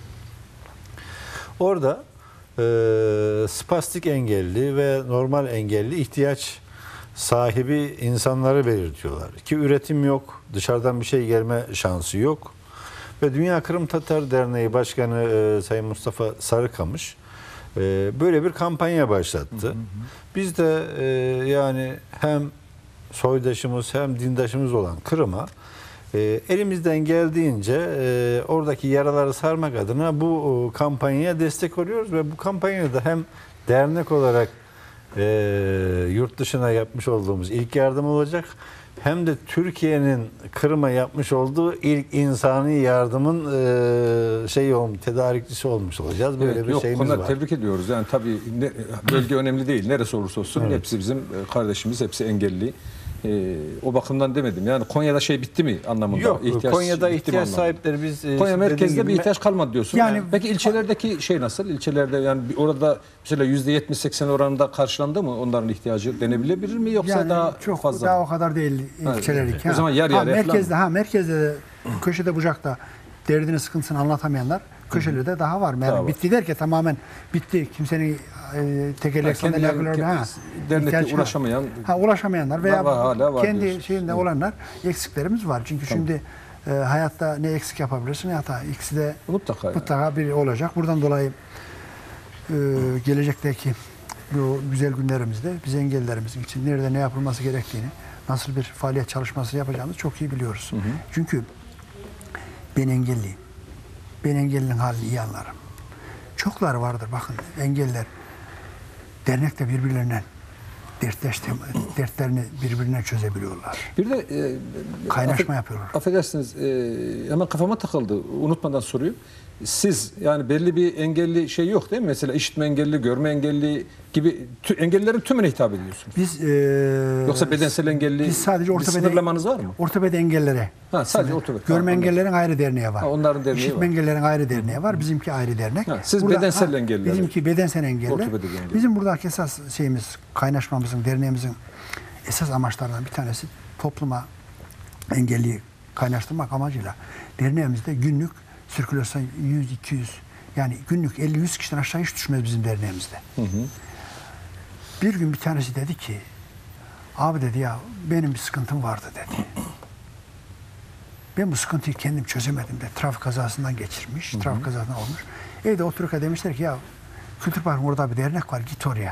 Orada e, spastik engelli ve normal engelli ihtiyaç sahibi insanları belirtiyorlar. Ki üretim yok, dışarıdan bir şey gelme şansı yok. Ve Dünya Kırım Tatar Derneği Başkanı e, Sayın Mustafa Sarıkamış böyle bir kampanya başlattı. Hı hı hı. Biz de e, yani hem soydaşımız hem dindaşımız olan Kırım'a e, elimizden geldiğince e, oradaki yaraları sarmak adına bu e, kampanyaya destek oluyoruz ve bu kampanyada da hem dernek olarak e, yurt dışına yapmış olduğumuz ilk yardım olacak hem de Türkiye'nin Kırım'a yapmış olduğu ilk insani yardımın e, şeyi olmuş, tedarikçisi olmuş olacağız. Böyle Evet, bir yok, şeyimiz konular var. tebrik ediyoruz. Yani tabii ne, bölge önemli değil. Neresi olursa olsun Evet. hepsi bizim kardeşimiz, hepsi engelli. Ee, o bakımdan demedim. Yani Konya'da şey bitti mi anlamında? Yok, İhtiyaç Konya'da bitti mi ihtiyaç anlamında? sahipleri biz e, Konya dediğim merkezde gibi- bir ihtiyaç kalmadı diyorsun. Yani- Yani, peki ilçelerdeki şey nasıl? İlçelerde yani bir- orada mesela yüzde yetmiş seksen oranında karşılandı mı onların ihtiyacı denebilir mi yoksa Yani daha çok fazla daha mı? o kadar değil ilçelerlik. evet. O zaman yer ha, yarıya falan merkezde mı? ha merkezde de köşede bucakta derdini sıkıntısını anlatamayanlar köşelerde daha var. Yani Daha var. bitti derken tamamen bitti. Kimsenin e, tekerlek Ha, sandalye kendileri- akılları ha. dernekte ihtiyaç- ulaşamayan- ha, ulaşamayanlar veya var, hala var kendi diyorsun. şeyinde Evet. olanlar eksiklerimiz var. Çünkü şimdi e, hayatta ne eksik yapabilirsin ya da ikisi de Mutlaka. yani. mutlaka biri olacak. Buradan dolayı e, gelecekteki bu güzel günlerimizde biz engellilerimizin için nerede ne yapılması gerektiğini, nasıl bir faaliyet çalışması yapacağımızı çok iyi biliyoruz. Hı hı. Çünkü ben engelliyim. Ben engellinin halini iyi anlarım. Çoklar vardır bakın engelliler dernekte birbirlerinden dertleşti, dertlerini birbirine çözebiliyorlar. Bir de e, Kaynaşma affe- yapıyorlar. Affedersiniz e, hemen kafama takıldı. Unutmadan soruyu. siz yani belli bir engelli şey yok değil mi? Mesela işitme engelli, görme engelli gibi tü, engellilerin tümüne hitap ediyorsunuz. Biz e, Yoksa bedensel engelli biz sadece bir ortopedi sınırlamanız var mı? Ortopedi engellere. Ha, sadece ortopedi. Görme Tamam, engellilerin ayrı derneği var. Ha, onların derneği İşitme var. engellilerin ayrı derneği var. Bizimki ayrı dernek. Ha, siz bedensel engelliler. Bizimki bedensel engeller. Ortopedi engelli. Bizim buradaki esas şeyimiz, kaynaşmamızın, derneğimizin esas amaçlarından bir tanesi topluma engelliyi kaynaştırmak amacıyla derneğimizde günlük sirkülasyon yüz iki yüz yani günlük elli yüz kişiden aşağı hiç düşmez bizim derneğimizde. Hı hı. Bir gün bir tanesi dedi ki, abi dedi ya benim bir sıkıntım vardı dedi. Ben bu sıkıntıyı kendim çözemedim de trafik kazasından geçirmiş, hı hı. trafik kazasından olmuş. Evde otururken demişler ki ya Kültür Parkı'nın orada bir dernek var git oraya.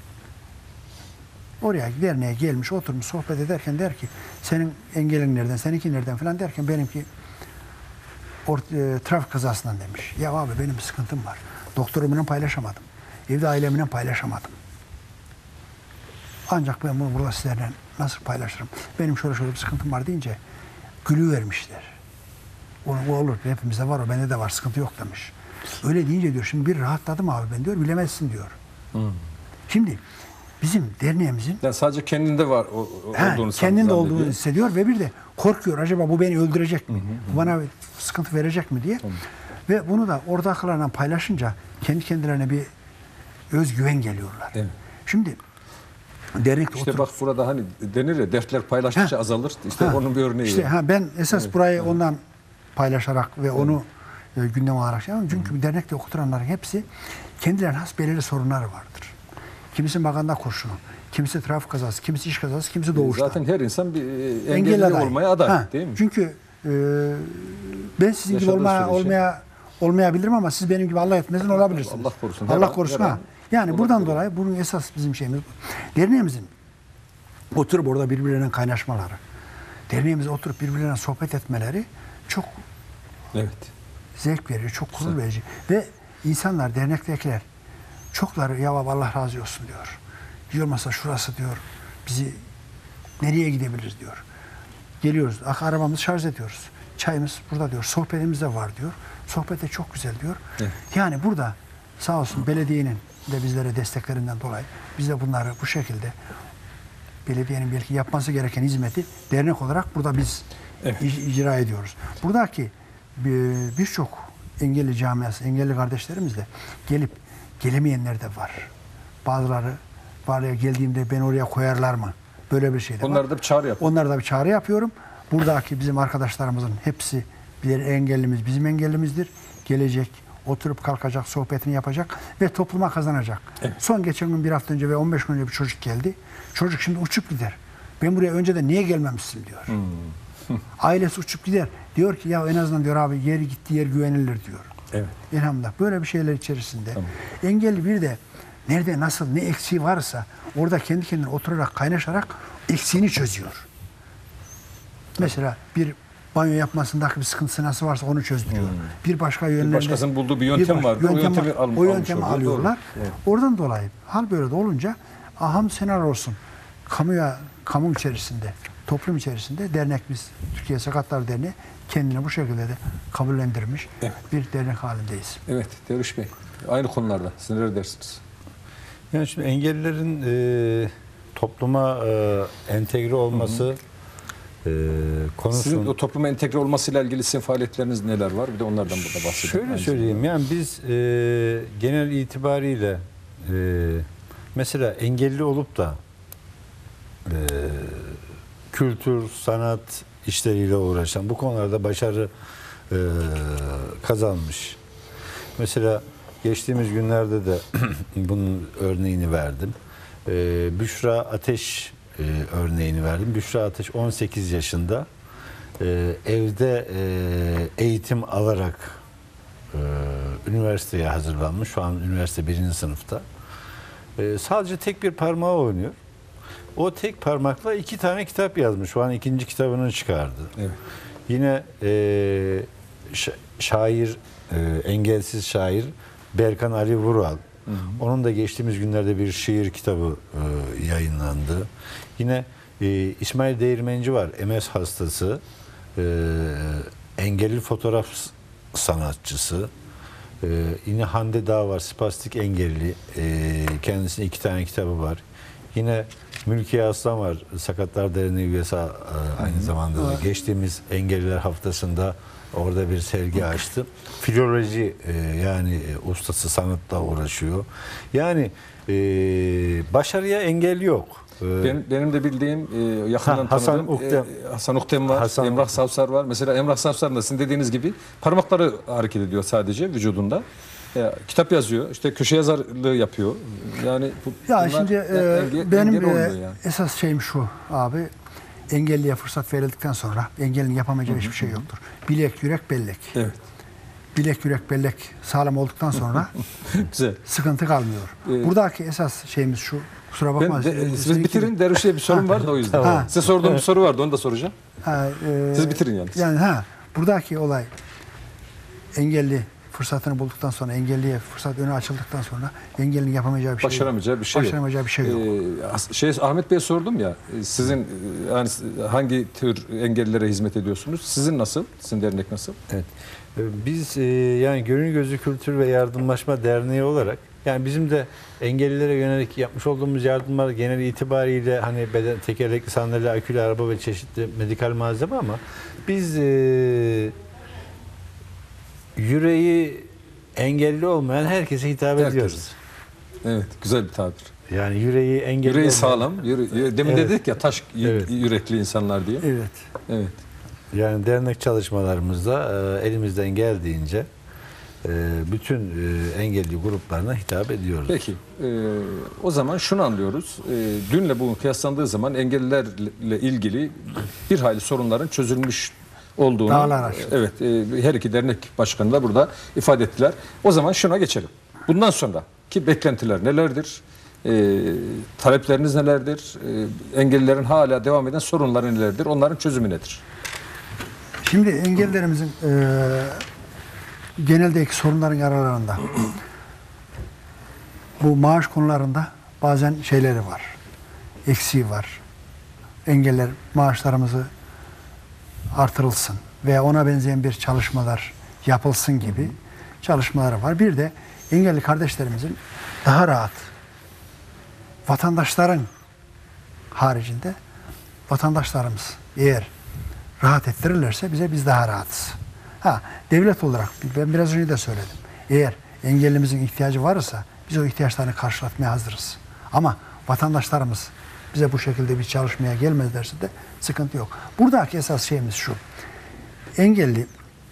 Oraya derneğe gelmiş oturmuş sohbet ederken der ki senin engelin nereden, seninki nereden falan derken benimki or, e, trafik kazasından demiş. Ya abi benim bir sıkıntım var. Doktorumla paylaşamadım. Evde ailemle paylaşamadım. Ancak ben bunu burada sizlerle nasıl paylaşırım? Benim şöyle şöyle bir sıkıntım var deyince gülüvermişler. O, o olur. Hepimizde var o. Bende de var. Sıkıntı yok demiş. Öyle deyince diyor. Şimdi bir rahatladım abi ben diyor. Bilemezsin diyor. Hmm. Şimdi bizim derneğimizin yani sadece kendinde var o, he, olduğunu kendinde olduğunu hissediyor ve bir de korkuyor. Acaba bu beni öldürecek mi? Hı hı, bu bana sıkıntı verecek mi diye. Hı. Ve bunu da oradakilerle paylaşınca kendi kendilerine bir özgüven geliyorlar. Evet. Şimdi dernekte İşte oturup, bak burada hani denir ya dertler paylaştıkça ha, azalır. İşte ha, onun bir örneği. İşte yani. ha, ben esas evet. burayı evet. ondan paylaşarak ve onu evet. e, gündem olarak şey yapıyorum. Çünkü Hı. dernekte okuturanların hepsi kendilerine has belirli sorunları vardır. Kimisi maganda kurşunu, kimisi trafik kazası, kimisi iş kazası, kimisi doğuştan. Zaten her insan bir e, engelli aday. olmaya aday ha, değil mi? Çünkü e, ben sizin Yaşadığı gibi olmaya, olmaya olmayabilirim ama siz benim gibi Allah etmesin olabilirsiniz. Allah korusun. Allah korusun. Ha. Yani buradan dolayı bunun esas bizim şeyimiz bu. Derneğimizin oturup orada birbirlerine kaynaşmaları, derneğimize oturup birbirlerine sohbet etmeleri çok evet. zevk verici, çok gurur verici. Ve insanlar, dernektekiler çokları ya Allah razı olsun diyor. Hiç olmazsa şurası diyor, bizi nereye gidebiliriz diyor. Geliyoruz, arabamızı şarj ediyoruz. Çayımız burada diyor, sohbetimiz de var diyor. Sohbet de çok güzel diyor. Evet. Yani burada sağ olsun belediyenin de bizlere desteklerinden dolayı biz de bunları bu şekilde belediyenin belki yapması gereken hizmeti dernek olarak burada biz evet. icra ediyoruz. Buradaki birçok engelli camiası, engelli kardeşlerimiz de gelip gelemeyenler de var. Bazıları var ya geldiğimde ben oraya koyarlar mı? Böyle bir şey de var. Onlara da bir çağrı yapıyorum. Onlara da bir çağrı yapıyorum. Buradaki bizim arkadaşlarımızın hepsi bir engellimiz, bizim engellimizdir. Gelecek, oturup kalkacak, sohbetini yapacak ve topluma kazanacak. Evet. Son geçen gün bir hafta önce ve on beş gün önce bir çocuk geldi. Çocuk şimdi uçup gider. Ben buraya önceden niye gelmemişsin diyor. Hmm. Ailesi uçup gider. Diyor ki ya en azından diyor abi yeri gitti yer güvenilir diyor. Evet. Elhamdülillah böyle bir şeyler içerisinde. Tamam. Engelli bir de nerede nasıl ne eksiği varsa orada kendi kendine oturarak kaynaşarak eksiğini çözüyor. Mesela bir banyo yapmasındaki bir sıkıntısı nasıl varsa onu çözdürüyor. Hmm. Bir başka yönlerinde... Bir başkasının bulduğu bir yöntem var. Yöntem, o yöntemi, al, o yöntemi alıyorlar. Evet. Oradan dolayı hal böyle de olunca aham senar olsun. Kamuya, kamu içerisinde, toplum içerisinde dernek biz Türkiye Sakatlar Derneği kendini bu şekilde de kabullendirmiş evet. bir dernek halindeyiz. Evet Derviş Bey. Aynı konularda siz neler dersiniz? Yani şimdi engellilerin e, topluma e, entegre olması hı hı. E, konusun... Sizin o topluma entegre olmasıyla ilgili sizin faaliyetleriniz neler var? Bir de onlardan burada bahsedelim. Şöyle söyleyeyim. Yani biz e, genel itibariyle e, mesela engelli olup da e, kültür, sanat işleriyle uğraşan, bu konularda başarı e, kazanmış. Mesela geçtiğimiz günlerde de bunun örneğini verdim. E, Büşra Ateş e, örneğini verdim. Büşra Ateş on sekiz yaşında e, evde e, eğitim alarak e, üniversiteye hazırlanmış. Şu an üniversite birinci sınıfta. E, sadece tek bir parmağı oynuyor. O tek parmakla iki tane kitap yazmış. Şu an ikinci kitabını çıkardı. Evet. Yine e, şair, e, engelsiz şair Berkan Ali Vural. Hı hı. Onun da geçtiğimiz günlerde bir şiir kitabı e, yayınlandı. Yine e, İsmail Değirmenci var. M S hastası. E, engelli fotoğraf sanatçısı. Ee, yine Hande Dağ var, spastik engelli. Ee, kendisinin iki tane kitabı var. Yine Mülkiye Aslan var, Sakatlar Derneği üyesi e, aynı zamanda da. Geçtiğimiz Engelliler Haftası'nda orada bir sergi açtı. Filoloji e, yani e, ustası sanatla uğraşıyor. Yani e, başarıya engel yok. Ee, Benim, benim de bildiğim, e, yakından Ha, Hasan tanıdığım Uktem. e, Hasan Uktem var, Hasan- Emrah Savsar var. Mesela Emrah Savsar da sizin dediğiniz gibi parmakları hareket ediyor sadece vücudunda. E, kitap yazıyor, işte köşe yazarlığı yapıyor. Yani bu, Ya bunlar şimdi e, e, enge- benim engel e, olmuyor yani. esas şeyim şu abi. Engelliye fırsat verildikten sonra engellinin yapamayacağı hiçbir şey yoktur. Bilek, yürek, bellek. Evet, Bilek, yürek, bellek sağlam olduktan sonra güzel. sıkıntı kalmıyor. Ee, Buradaki esas şeyimiz şu. Kusura bakma. Ben de, e, siz seninki- bitirin, Derviş'e bir sorum var da o yüzden. Ha. Size sorduğum bir soru vardı, onu da soracağım. Ha, e, Siz bitirin yalnız. Yani ha, buradaki olay engelli fırsatını bulduktan sonra, engelliye fırsat önü açıldıktan sonra engellinin yapamayacağı bir şey yok. Başaramayacağı bir şey yok. Başaramayacağı bir şey yok. Ee, as- şey Ahmet Bey'e sordum ya, e, sizin e, yani hangi tür engellilere hizmet ediyorsunuz? Sizin nasıl? Sizin dernek nasıl? Evet. Ee, Biz e, yani Gönül Gözü Kültür ve Yardımlaşma Derneği olarak yani bizim de engellilere yönelik yapmış olduğumuz yardımlar genel itibariyle hani beden, tekerlekli sandalye, akülü araba ve çeşitli medikal malzeme ama biz e, yüreği engelli olmayan herkese hitap Herkes. ediyoruz. Evet, güzel bir tabir. Yani yüreği engelli Yüreği olmayan- sağlam. Yüre, yü- demin Evet. dedik ya taş yü- Evet. yürekli insanlar diye. Evet. Evet. Yani dernek çalışmalarımızda e, elimizden geldiğince e, bütün e, engelli gruplarına hitap ediyoruz. Peki. e, o zaman şunu anlıyoruz. E, dünle bugün kıyaslandığı zaman engellilerle ilgili bir hayli sorunların çözülmüş olduğunu Dağlar aşıldı. evet e, her iki dernek başkanı da burada ifade ettiler. O zaman şuna geçelim. Bundan sonra ki beklentiler nelerdir? E, talepleriniz nelerdir? E, engellilerin hala devam eden sorunları nelerdir? Onların çözümü nedir? Şimdi engellerimizin e, geneldeki sorunların aralarında bu maaş konularında bazen şeyleri var. Eksiği var. Engeller maaşlarımızı artırılsın veya ona benzeyen bir çalışmalar yapılsın gibi çalışmaları var. Bir de engelli kardeşlerimizin daha rahat vatandaşların haricinde vatandaşlarımız eğer rahat ettirirlerse bize biz daha rahatız. Ha, devlet olarak ben biraz önce de söyledim. Eğer engellimizin ihtiyacı varsa biz o ihtiyaçlarını karşılatmaya hazırız. Ama vatandaşlarımız bize bu şekilde bir çalışmaya gelmezlerse de sıkıntı yok. Buradaki esas şeyimiz şu. Engelli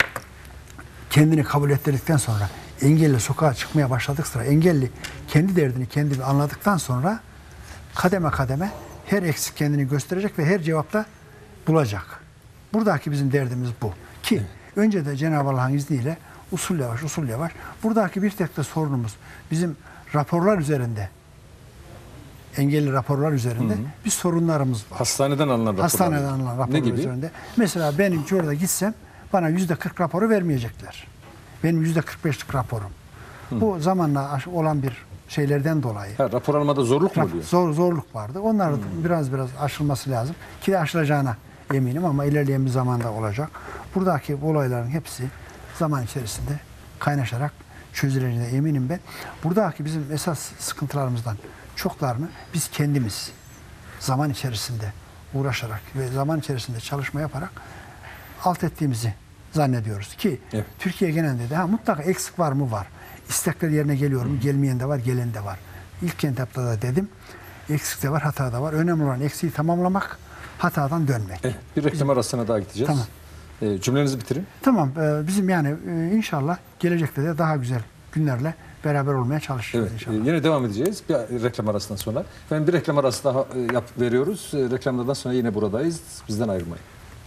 kendini kabul ettirdikten sonra engelli sokağa çıkmaya başladık sıra engelli kendi derdini kendi anladıktan sonra kademe kademe her eksik kendini gösterecek ve her cevapta bulacak. Buradaki bizim derdimiz bu. Ki önce de Cenab-ı Allah'ın izniyle usul yavaş usul yavaş. Buradaki bir tek de sorunumuz bizim raporlar üzerinde engelli raporlar üzerinde Hı hı. bir sorunlarımız var. Hastaneden alınan raporlar. Hastaneden alınan raporlar Ne gibi? üzerinde. Mesela benim orada gitsem bana yüzde kırk raporu vermeyecekler. Benim yüzde kırk beşlik raporum. Hı. Bu zamanla aş- olan bir şeylerden dolayı. Ha, rapor almada zorluk mu oluyor? Zor, zorluk vardı. Onlar Hmm. biraz biraz aşılması lazım. Ki de aşılacağına eminim ama ilerleyen bir zamanda olacak. Buradaki bu olayların hepsi zaman içerisinde kaynaşarak çözüleceğine eminim ben. Buradaki bizim esas sıkıntılarımızdan çoklarını biz kendimiz zaman içerisinde uğraşarak ve zaman içerisinde çalışma yaparak alt ettiğimizi zannediyoruz ki Evet. Türkiye genelinde de ha, mutlaka eksik var mı var. İstekler yerine geliyor mu? Gelmeyen de var, gelen de var. İlk etapta da dedim. Eksik de var, hata da var. Önemli olan eksiği tamamlamak, hatadan dönmek. Evet, bir reklam arasına daha gideceğiz. Tamam. E, cümlenizi bitirin. Tamam, e, bizim yani e, inşallah gelecekte de daha güzel günlerle beraber olmaya çalışacağız Evet, inşallah. e, yine devam edeceğiz bir reklam arasından sonra. Ben bir reklam arası daha e, yap, veriyoruz. E, reklamlardan sonra yine buradayız. Bizden ayrılmayın.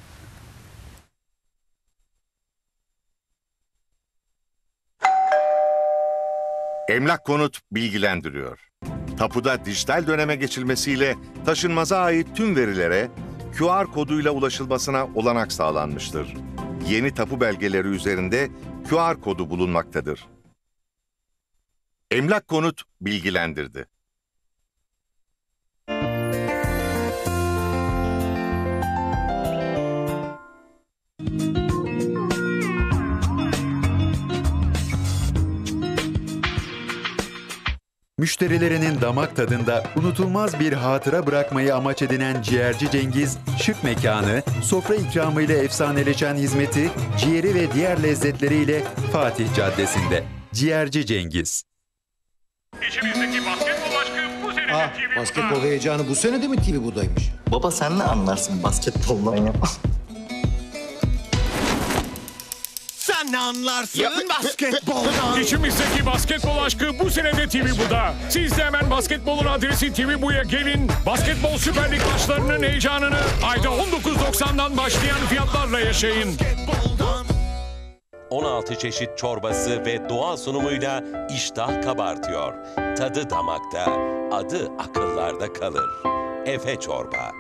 Emlak Konut bilgilendiriyor. Tapuda dijital döneme geçilmesiyle taşınmaza ait tüm verilere Q R koduyla ulaşılmasına olanak sağlanmıştır. Yeni tapu belgeleri üzerinde Q R kodu bulunmaktadır. Emlak Konut bilgilendirdi. Müşterilerinin damak tadında unutulmaz bir hatıra bırakmayı amaç edinen Ciğerci Cengiz, şık mekanı, sofra ikramıyla efsaneleşen hizmeti, ciğeri ve diğer lezzetleriyle Fatih Caddesi'nde. Ciğerci Cengiz. İçimizdeki basketbol aşkı bu sene Ah, de T V basketbol Bu'da. heyecanı bu sene de mi T V Bu'daymış? Baba sen ne anlarsın basketboldan ya? Sen ne anlarsın basketboldan? İçimizdeki basketbol aşkı bu sene de T V Bu'da. Siz de hemen basketbolun adresi T V Bu'ya gelin. Basketbol Süper Lig maçlarının heyecanını ayda on dokuz doksandan başlayan fiyatlarla yaşayın. on altı çeşit çorbası ve doğal sunumuyla iştah kabartıyor. Tadı damakta, adı akıllarda kalır. Efe Çorba.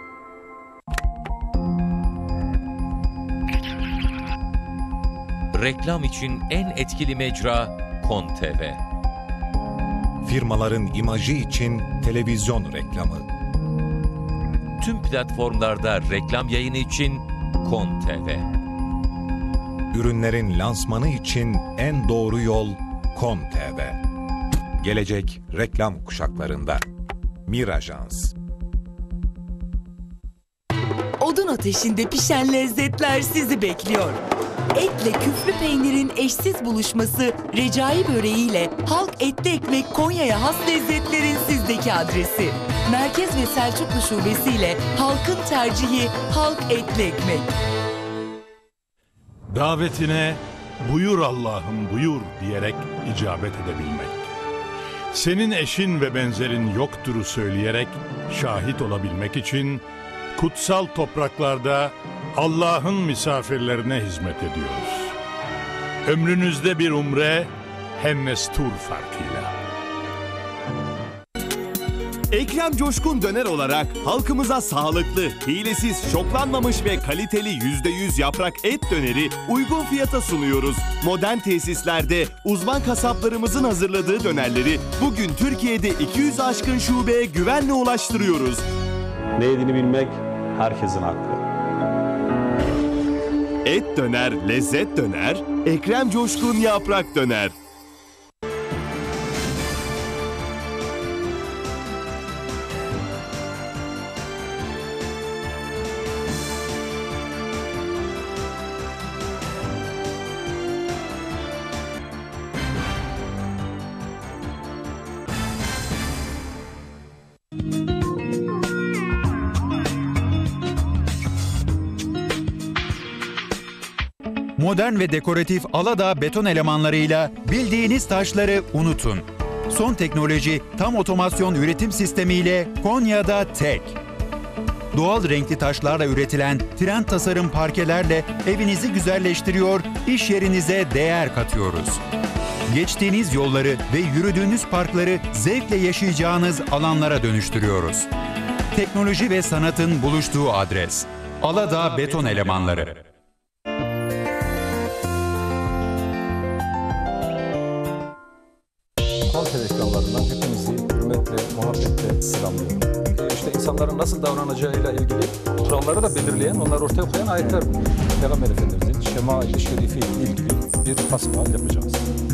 Reklam için en etkili mecra Kon T V. Firmaların imajı için televizyon reklamı. Tüm platformlarda reklam yayını için Kon T V. Ürünlerin lansmanı için en doğru yol Kon T V. Gelecek reklam kuşaklarında. Mir Ajans. Odun ateşinde pişen lezzetler sizi bekliyor. Etle küflü peynirin eşsiz buluşması Recai böreğiyle halk etli ekmek Konya'ya has lezzetlerin sizdeki adresi. Merkez ve Selçuklu şubesiyle halkın tercihi halk etli ekmek. Davetine buyur Allah'ım buyur diyerek icabet edebilmek. Senin eşin ve benzerin yoktur'u söyleyerek şahit olabilmek için kutsal topraklarda Allah'ın misafirlerine hizmet ediyoruz. Ömrünüzde bir umre Hennestur farkıyla. Ekrem Coşkun Döner olarak halkımıza sağlıklı, hilesiz, şoklanmamış ve kaliteli yüzde yüz yaprak et döneri uygun fiyata sunuyoruz. Modern tesislerde uzman kasaplarımızın hazırladığı dönerleri bugün Türkiye'de iki yüz aşkın şubeye güvenle ulaştırıyoruz. Ne yediğini bilmek herkesin hakkı. Et döner, lezzet döner, Ekrem Coşkun yaprak döner. Modern ve dekoratif Aladağ beton elemanlarıyla bildiğiniz taşları unutun. Son teknoloji tam otomasyon üretim sistemiyle Konya'da tek. Doğal renkli taşlarla üretilen trend tasarım parkelerle evinizi güzelleştiriyor, iş yerinize değer katıyoruz. Geçtiğiniz yolları ve yürüdüğünüz parkları zevkle yaşayacağınız alanlara dönüştürüyoruz. Teknoloji ve sanatın buluştuğu adres. Aladağ beton elemanları. Kon T V ekranlarından hepinizi hürmetle, muhabbetle selamlıyorum. Ee, işte insanların nasıl davranacağıyla ilgili kuralları da belirleyen, onları ortaya koyan ayetler bunlar. Peygamber Efendimiz'in Şemail-i Şerifi ile ilgili bir hasbihal yapacağız.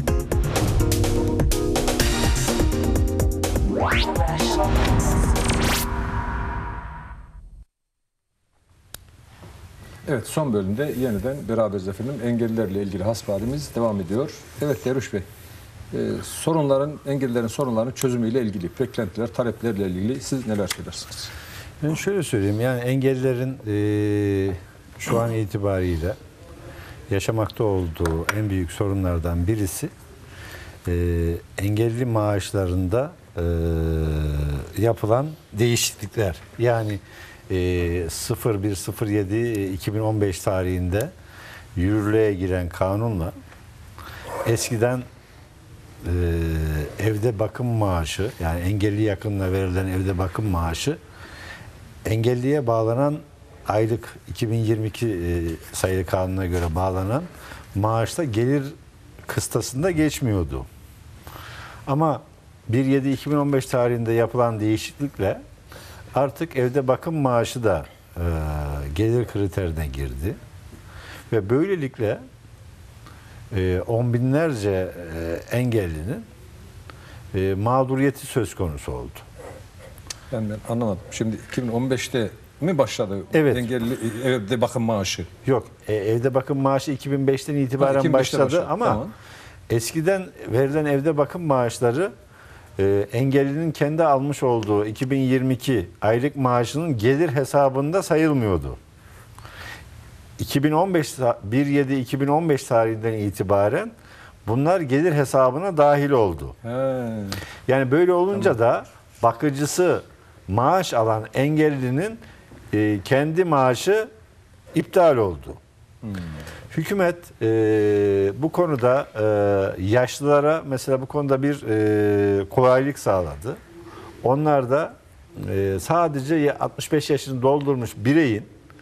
Evet, son bölümde yeniden beraberiz efendim. Engellilerle ilgili hasbihalimiz devam ediyor. Evet Derviş Bey, e, sorunların, engellilerin sorunlarının çözümüyle ilgili, beklentiler, taleplerle ilgili siz neler söylersiniz? Ben şöyle söyleyeyim, yani engellilerin e, şu an itibariyle yaşamakta olduğu en büyük sorunlardan birisi e, engelli maaşlarında e, yapılan değişiklikler. Yani e, sıfır bir sıfır yedi iki bin on beş tarihinde yürürlüğe giren kanunla eskiden e, evde bakım maaşı, yani engelli yakınına verilen evde bakım maaşı engelliye bağlanan aylık iki bin yirmi iki e, sayılı kanuna göre bağlanan maaşta gelir kıstasında geçmiyordu. Ama bir yedi iki bin on beş tarihinde yapılan değişiklikle artık evde bakım maaşı da e, gelir kriterine girdi. Ve böylelikle e, on binlerce e, engellinin e, mağduriyeti söz konusu oldu. Ben, ben anlamadım. Şimdi iki bin on beşte mi başladı Evet. engelli evde bakım maaşı? Yok, e, evde bakım maaşı iki bin beşten itibaren Ha, iki bin beşte başladı, başladı. ama Tamam. eskiden verilen evde bakım maaşları e, engellinin kendi almış olduğu iki bin yirmi iki aylık maaşının gelir hesabında sayılmıyordu. iki bin on beş bir yedi iki bin on beş tarihinden itibaren bunlar gelir hesabına dahil oldu. He. Yani böyle olunca da bakıcısı maaş alan engellinin e, kendi maaşı iptal oldu. Hmm. Hükümet e, bu konuda e, yaşlılara mesela bu konuda bir e, kolaylık sağladı. Onlar da e, sadece altmış beş yaşını doldurmuş bireyin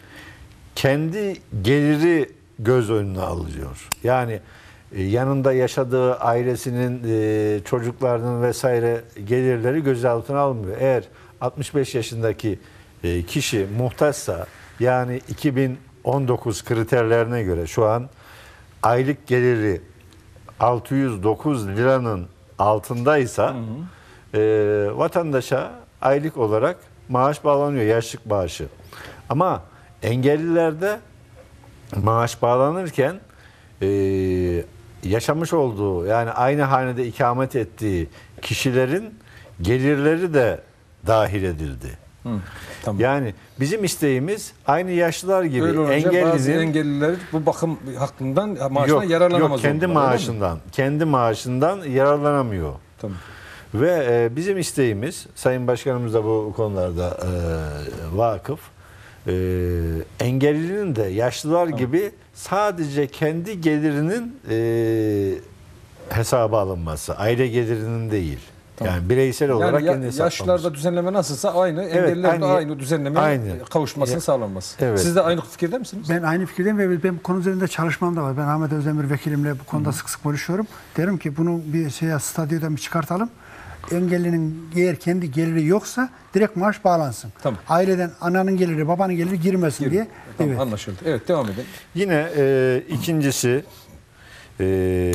kendi geliri göz önüne alıyor. Yani e, yanında yaşadığı ailesinin, e, çocuklarının vesaire gelirleri gözaltına almıyor. Eğer altmış beş yaşındaki e, kişi muhtaçsa, yani iki bin on dokuz kriterlerine göre şu an aylık geliri altı yüz dokuz liranın altındaysa, hı hı. E, vatandaşa aylık olarak maaş bağlanıyor, yaşlık maaşı. Ama engellilerde maaş bağlanırken e, yaşamış olduğu, yani aynı hanede ikamet ettiği kişilerin gelirleri de dahil edildi. Hı, tamam. Yani bizim isteğimiz aynı yaşlılar gibi Öyle olunca bazı engellinin engelliler bu bakım hakkından maaşından yok, yararlanamaz. yok kendi oldular, maaşından, kendi maaşından yararlanamıyor. Tamam. Ve e, bizim isteğimiz, Sayın Başkanımız da bu konularda e, vakıf, e, engellinin de yaşlılar tamam. gibi sadece kendi gelirinin e, hesaba alınması, aile gelirinin değil. Tamam. Yani bireysel yani olarak ya, kendi hesaplanması. Yaşlılarda düzenleme nasılsa aynı, evet, engellilerde aynı, aynı düzenlemeye aynı. kavuşmasını sağlanması. Evet. Siz de aynı fikirde misiniz? Ben aynı fikirdeyim ve ben bu konu üzerinde çalışmam da var. Ben Ahmet Özdemir vekilimle bu konuda Hı. sık sık konuşuyorum. Derim ki bunu bir şeye, statüden bir çıkartalım. Engellinin eğer kendi geliri yoksa direkt maaş bağlansın. Tamam. Aileden ananın geliri, babanın geliri girmesin Gir. diye. Tamam, evet. Anlaşıldı. Evet, devam edelim. Yine e, ikincisi e,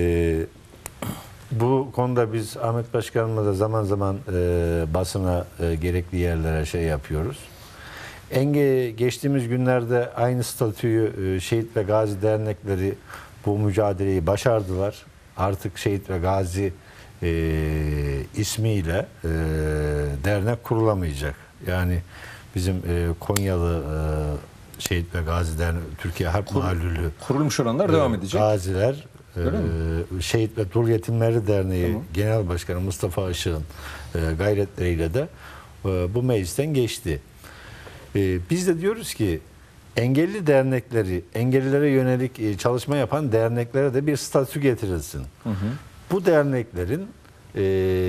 bu konuda biz Ahmet Başkanımla da zaman zaman e, basına e, gerekli yerlere şey yapıyoruz. Enge geçtiğimiz günlerde aynı statüyü e, Şehit ve Gazi dernekleri bu mücadeleyi başardılar. Artık Şehit ve Gazi e, ismiyle e, dernek kurulamayacak. Yani bizim e, Konyalı e, Şehit ve Gazi Derneği, Türkiye Harp Kur, Mahallülü kurulmuş olanlar e, devam edecek. Gaziler e, Şehit ve Dul Yetimleri Derneği tamam. Genel Başkanı Mustafa Işık'ın e, gayretleriyle de e, bu meclisten geçti. E, biz de diyoruz ki engelli dernekleri, engellilere yönelik e, çalışma yapan derneklere de bir statü getirilsin. Hı hı. Bu derneklerin e,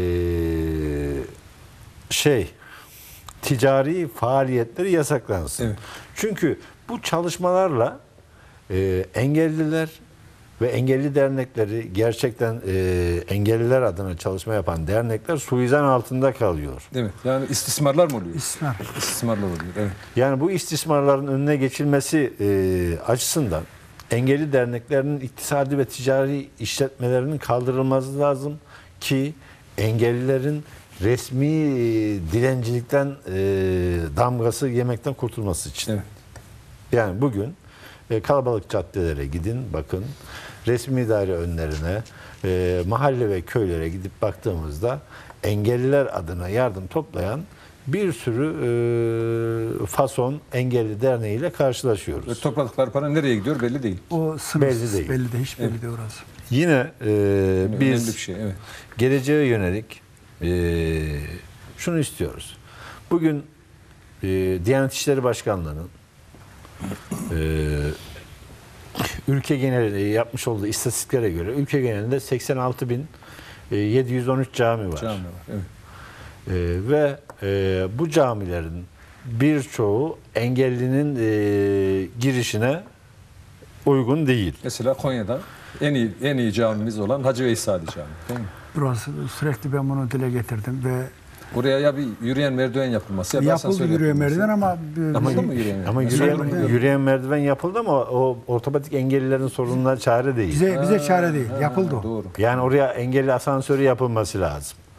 şey ticari faaliyetleri yasaklansın. Evet. Çünkü bu çalışmalarla e, engelliler ve engelli dernekleri, gerçekten e, engelliler adına çalışma yapan dernekler suizan altında kalıyor. Evet. Yani istismarlar mı oluyor? İstismar. İstismarlar oluyor. Evet. Yani bu istismarların önüne geçilmesi e, açısından engelli derneklerinin iktisadi ve ticari işletmelerinin kaldırılması lazım ki engellilerin resmi dilencilikten e, damgası yemekten kurtulması için. Evet. Yani bugün e, kalabalık caddelere gidin, bakın. Resmi daire önlerine, e, mahalle ve köylere gidip baktığımızda engelliler adına yardım toplayan bir sürü e, fason engelli derneğiyle karşılaşıyoruz. Ve topladıkları para nereye gidiyor belli değil. O sınırsız belli değil. Belli değil, hiç belli evet. değil orası. Yine e, yani biz bir şey, evet. geleceğe yönelik e, şunu istiyoruz. Bugün e, Diyanet İşleri Başkanlığı'nın e, ülke genelinde yapmış olduğu istatistiklere göre ülke genelinde seksen altı bin yedi yüz on üç cami var. Cami var, evet. E, ve e, bu camilerin birçoğu engellinin e, girişine uygun değil. Mesela Konya'da en iyi en iyi camimiz olan Hacı Veysadi Camii, değil mi? Burası sürekli ben bunu dile getirdim ve buraya ya bir yürüyen merdiven yapılması ya da yapıldı yürüyen merdiven ama ama, mı yürüyen, ama yürüyen, yürüyen, yürüyen merdiven yapıldı ama o ortopedik engellilerin sorununa çare değil. Bize bize çare değil. Ha, yapıldı ha, doğru. Yani oraya engelli asansörü yapılması lazım.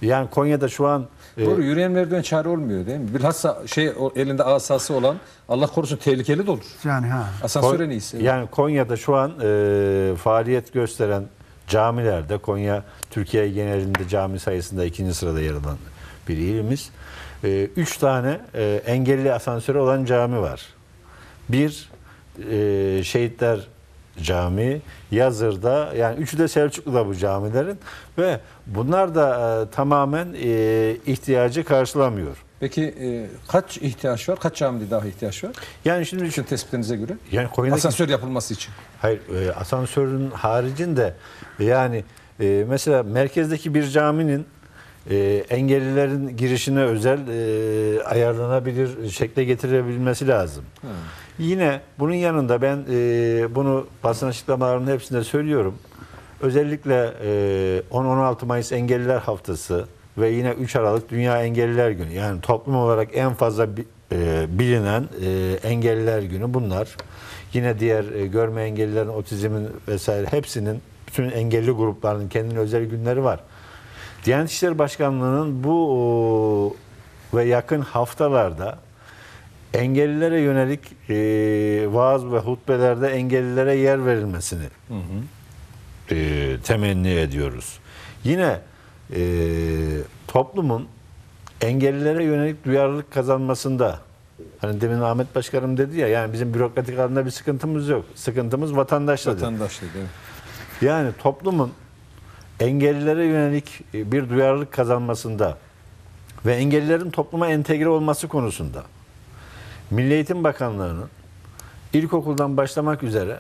Yani Konya'da şu an doğru, yürüyen merdiven çare olmuyor değil mi? Bilhassa şey o elinde asası olan, Allah korusun, tehlikeli de olur. Yani ha. Asansör en iyisi. Yani Konya'da şu an e, faaliyet gösteren camilerde, Konya Türkiye genelinde cami sayısında ikinci sırada yer alan bir ilimiz. E, üç tane e, engelli asansörü olan cami var. Bir e, Şehitler Camii, Yazır'da, yani üçü de Selçuklu'da bu camilerin ve bunlar da e, tamamen e, ihtiyacı karşılamıyor. Peki e, kaç ihtiyaç var? Kaç camide daha ihtiyaç var? Yani şimdi Sizin tespitinize göre. Yani Konya'daki, asansör yapılması için. Hayır, e, asansörün haricinde yani e, mesela merkezdeki bir caminin e, engellilerin girişine özel e, ayarlanabilir şekle getirebilmesi lazım. Hmm. Yine bunun yanında ben e, bunu basın açıklamalarının hepsinde söylüyorum. Özellikle e, on on altı Mayıs Engelliler Haftası ve yine üç Aralık Dünya Engelliler Günü. Yani toplum olarak en fazla bi, e, bilinen e, Engelliler Günü bunlar. Yine diğer e, görme engellilerin, otizmin vesaire hepsinin, bütün engelli gruplarının kendine özel günleri var. Diyanet İşleri Başkanlığı'nın bu o, ve yakın haftalarda engellilere yönelik e, vaaz ve hutbelerde engellilere yer verilmesini hı hı. E, temenni ediyoruz. Yine e, toplumun engellilere yönelik duyarlılık kazanmasında, hani demin Ahmet Başkanım dedi ya, yani bizim bürokratik alanda bir sıkıntımız yok. Sıkıntımız vatandaşla. Vatandaşla değil mi? Yani toplumun engellilere yönelik bir duyarlılık kazanmasında ve engellilerin topluma entegre olması konusunda Milli Eğitim Bakanlığı'nın ilkokuldan başlamak üzere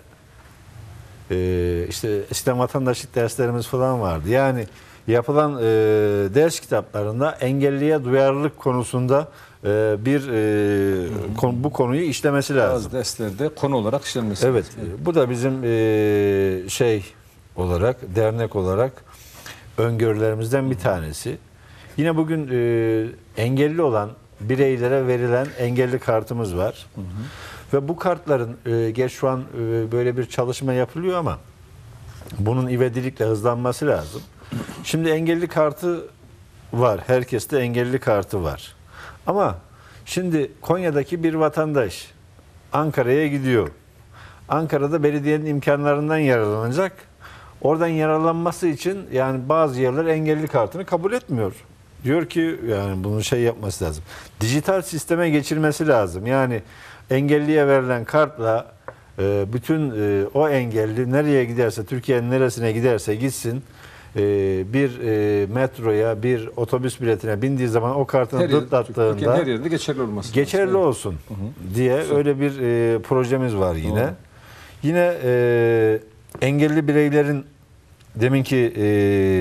e, işte eskiden vatandaşlık derslerimiz falan vardı. Yani yapılan e, ders kitaplarında engelliye duyarlılık konusunda e, bir e, konu, bu konuyu işlemesi lazım. Bazı derslerde konu olarak işlenmesi evet, lazım. Evet. Bu da bizim e, şey olarak, dernek olarak öngörülerimizden bir tanesi. Yine bugün e, engelli olan bireylere verilen engelli kartımız var. Hı hı. Ve bu kartların e, geç şu an e, böyle bir çalışma yapılıyor ama bunun ivedilikle hızlanması lazım. Şimdi engelli kartı var. Herkeste engelli kartı var. Ama şimdi Konya'daki bir vatandaş Ankara'ya gidiyor. Ankara'da belediyenin imkanlarından yararlanacak. Oradan yararlanması için yani bazı yerler engelli kartını kabul etmiyor. Diyor ki yani bunun şey yapması lazım. Dijital sisteme geçirmesi lazım. Yani engelliye verilen kartla e, bütün e, o engelli nereye giderse, Türkiye'nin neresine giderse gitsin, e, bir e, metroya, bir otobüs biletine bindiği zaman o kartını dıtlattığında her yerde geçerli olması geçerli lazım. olsun hı hı. diye Güzel. öyle bir e, projemiz var yine. Hı. Yine e, engelli bireylerin deminki e,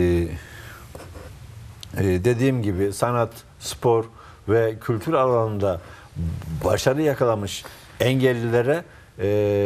e, dediğim gibi sanat, spor ve kültür alanında başarı yakalamış engellilere e,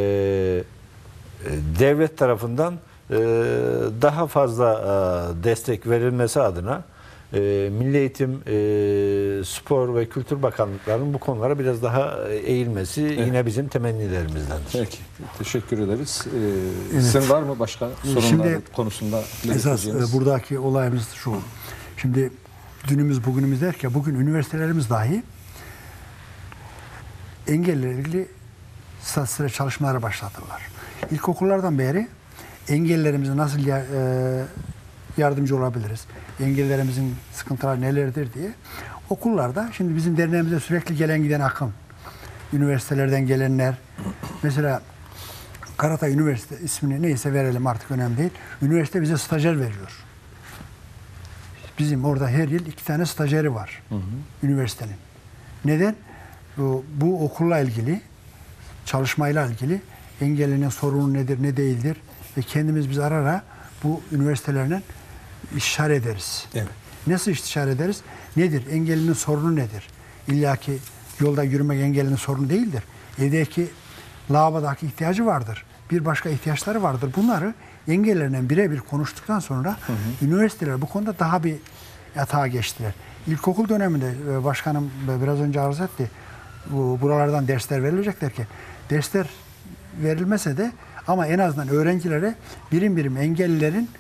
devlet tarafından e, daha fazla e, destek verilmesi adına e, Milli Eğitim, e, Spor ve Kültür Bakanlıklarının bu konulara biraz daha eğilmesi evet. yine bizim temennilerimizdendir. Peki, teşekkür ederiz. Ee, evet. Sizin var mı başka sorunlar Şimdi, konusunda? Esas buradaki olayımız şu. Şimdi dünümüz bugünümüz derken bugün üniversitelerimiz dahi engellilerle ilgili statistik çalışmalara başladılar. İlkokullardan beri engellilerimize nasıl yardımcı olabiliriz, engellilerimizin sıkıntıları nelerdir diye okullarda, şimdi bizim derneğimize sürekli gelen giden akım, üniversitelerden gelenler, mesela Karatay Üniversite ismini neyse verelim artık önemli değil, üniversite bize stajyer veriyor. Bizim orada her yıl iki tane stajyeri var hı hı. üniversitenin. Neden? Bu, bu okulla ilgili, çalışmayla ilgili engellinin sorunu nedir, ne değildir ve kendimiz biz ara ara bu üniversitelerden istişare ederiz. Evet. Nasıl istişare ederiz? Nedir? Engellinin sorunu nedir? İlla ki yolda yürümek engellinin sorunu değildir. Evdeki lavabodaki ihtiyacı vardır. Bir başka ihtiyaçları vardır. Bunları engellerle birebir konuştuktan sonra hı hı. üniversiteler bu konuda daha bir yatağa geçtiler. İlkokul döneminde başkanım biraz önce arz etti. Bu, buralardan dersler verilecekler ki dersler verilmese de ama en azından öğrencilere birim birim engellilerin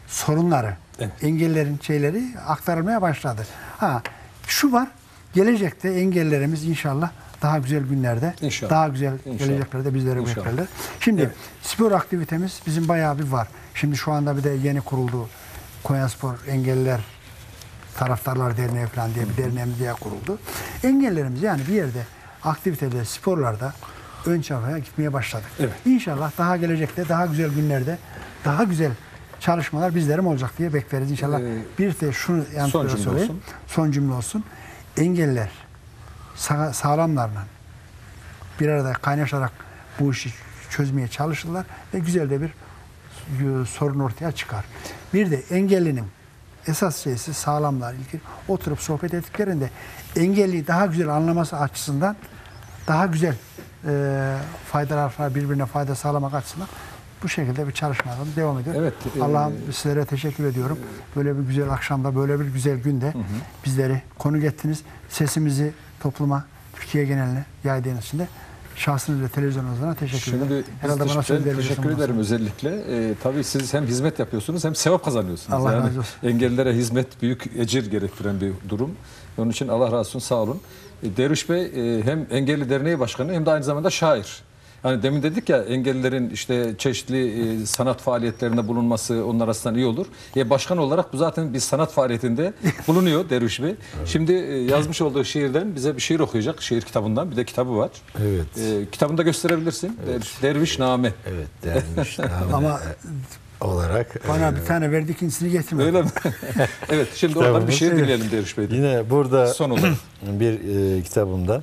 sorunları, evet. engellerin şeyleri aktarılmaya başladı. Ha, şu var, gelecekte engellerimiz inşallah daha güzel günlerde, İnşallah. daha güzel İnşallah. geleceklerde bizleri İnşallah. beklerler. Şimdi Evet. spor aktivitemiz bizim bayağı bir var. Şimdi şu anda bir de yeni kuruldu Konyaspor Engelliler Taraftarlar Derneği falan diye bir derneğimiz diye kuruldu. Engellerimiz yani bir yerde aktivitelerde, sporlarda ön çabaya gitmeye başladık. Evet. İnşallah daha gelecekte, daha güzel günlerde, daha güzel çalışmalar bizlerim olacak diye bekleriz inşallah. Ee, bir de şunu son yanıtlara cümle söyleyeyim. olsun. Son cümle olsun. Engeller sağ, sağlamlarla bir arada kaynaşarak bu işi çözmeye çalışırlar ve güzel de bir sorun ortaya çıkar. Bir de engellinin esas şeysi sağlamlar ilgili oturup sohbet ettiklerinde engelliyi daha güzel anlaması açısından daha güzel e, faydalar birbirine fayda sağlamak açısından bu şekilde bir çalışmalarımız devam ediyor. Evet, e, Allah'ım sizlere teşekkür ediyorum. Böyle bir güzel akşamda, böyle bir güzel günde hı hı. bizleri konuk ettiniz. Sesimizi topluma, Türkiye geneline yaydığınız için de şahsınız ve televizyonunuzdan teşekkür Şimdi ederim. Herhalde biz bana söz teşekkür, teşekkür ederim özellikle. Ee, tabii siz hem hizmet yapıyorsunuz hem sevap kazanıyorsunuz. Allah yani razı olsun. Engellilere hizmet büyük ecir gerektiren bir durum. Onun için Allah razı olsun, sağ olun. E, Derviş Bey e, hem Engelli Derneği Başkanı hem de aynı zamanda şair. Yani demin dedik ya engellilerin işte çeşitli e, sanat faaliyetlerinde bulunması onlar arasından iyi olur. E, başkan olarak bu zaten bir sanat faaliyetinde bulunuyor Derviş Bey. Şimdi e, yazmış olduğu şiirden bize bir şiir okuyacak. Şiir kitabından bir de kitabı var. Evet. E, kitabını da gösterebilirsin. Evet. Derviş Name. Evet, Derviş Name. Ama olarak bana e, bir tane verdi, ikincisini getirmedi. Öyle mi? Evet, şimdi oradan bir şiir dinleyelim Derviş Bey'den. Yine burada son olarak bir e, kitabımda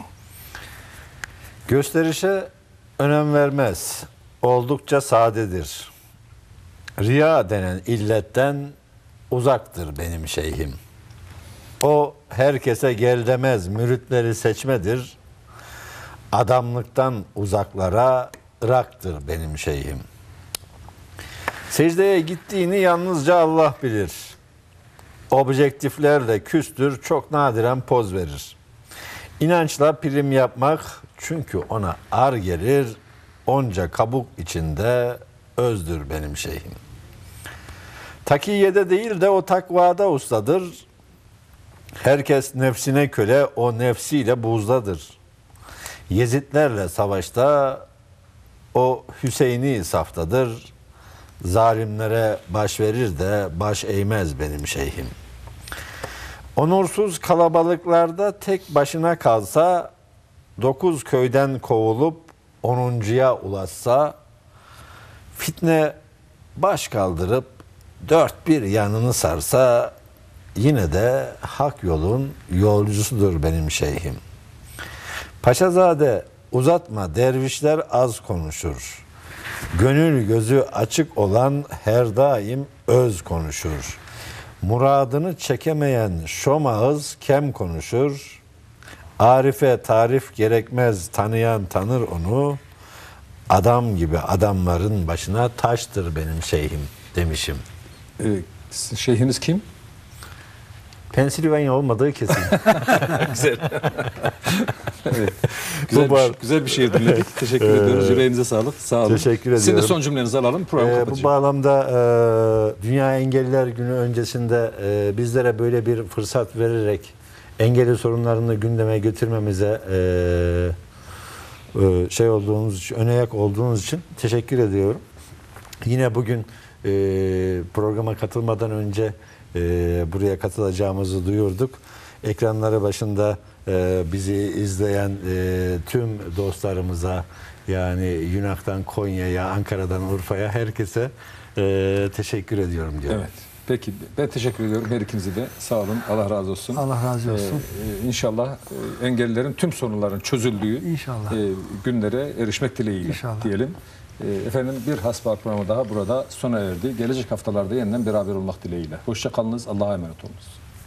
gösterişe önem vermez. Oldukça sadedir. Riya denen illetten uzaktır benim şeyhim. O herkese gel demez, müritleri seçmedir. Adamlıktan uzaklara ıraktır benim şeyhim. Secdeye gittiğini yalnızca Allah bilir. Objektiflerle küstür, çok nadiren poz verir. İnançla prim yapmak çünkü ona ar gelir, onca kabuk içinde özdür benim şeyhim. Takiyede değil de o takvada ustadır. Herkes nefsine köle, o nefsiyle buzdadır. Yezidlerle savaşta o Hüseyin'i saftadır. Zalimlere baş verir de baş eğmez benim şeyhim. Onursuz kalabalıklarda tek başına kalsa, dokuz köyden kovulup onuncuya ulaşsa, fitne baş kaldırıp dört bir yanını sarsa, yine de hak yolun yolcusudur benim şeyhim. Paşazade uzatma, dervişler az konuşur. Gönül gözü açık olan her daim öz konuşur. Muradını çekemeyen şom ağız kem konuşur. Arife tarif gerekmez, tanıyan tanır onu. Adam gibi adamların başına taştır benim şeyhim demişim. Ee, şeyhiniz kim? Pensilvanya olmadığı kesin. Güzel. Evet. Güzel, bu bir, güzel bir şiir dinledik. Teşekkür ee, ediyoruz. Yüreğinize sağlık. Sağ olun. Teşekkür ediyorum. Sizin de son cümlenizi alalım. Programı Ee, bu bağlamda e, Dünya Engelliler Günü öncesinde e, bizlere böyle bir fırsat vererek engelli sorunlarını gündeme getirmemize e, e, şey olduğunuz için, önayak olduğunuz için teşekkür ediyorum. Yine bugün e, programa katılmadan önce e, buraya katılacağımızı duyurduk. Ekranları başında e, bizi izleyen e, tüm dostlarımıza, yani Yunak'tan Konya'ya, Ankara'dan Urfa'ya herkese e, teşekkür ediyorum diyorum. Evet. Peki ben teşekkür ediyorum her ikinize de. Sağ olun. Allah razı olsun. Allah razı olsun. Ee, inşallah e, engellilerin tüm sorunların çözüldüğü İnşallah. E, günlere erişmek dileğiyle İnşallah. diyelim. E, efendim bir hasbihal programı daha burada sona erdi. Gelecek haftalarda yeniden beraber olmak dileğiyle. Hoşça kalınız. Allah'a emanet olunuz.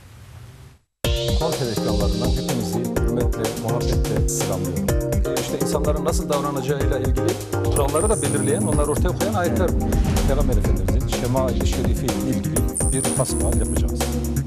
Konte ekranlarından hepinizi hürmetle, muhabbetle selamlıyorum. E, işte insanların nasıl davranacağıyla ilgili kuralları da belirleyen, onları ortaya koyan ayetler. Peygamber Efendimizin Şemail-i Şerifi ile ilgili bir hasbihal yapacağız.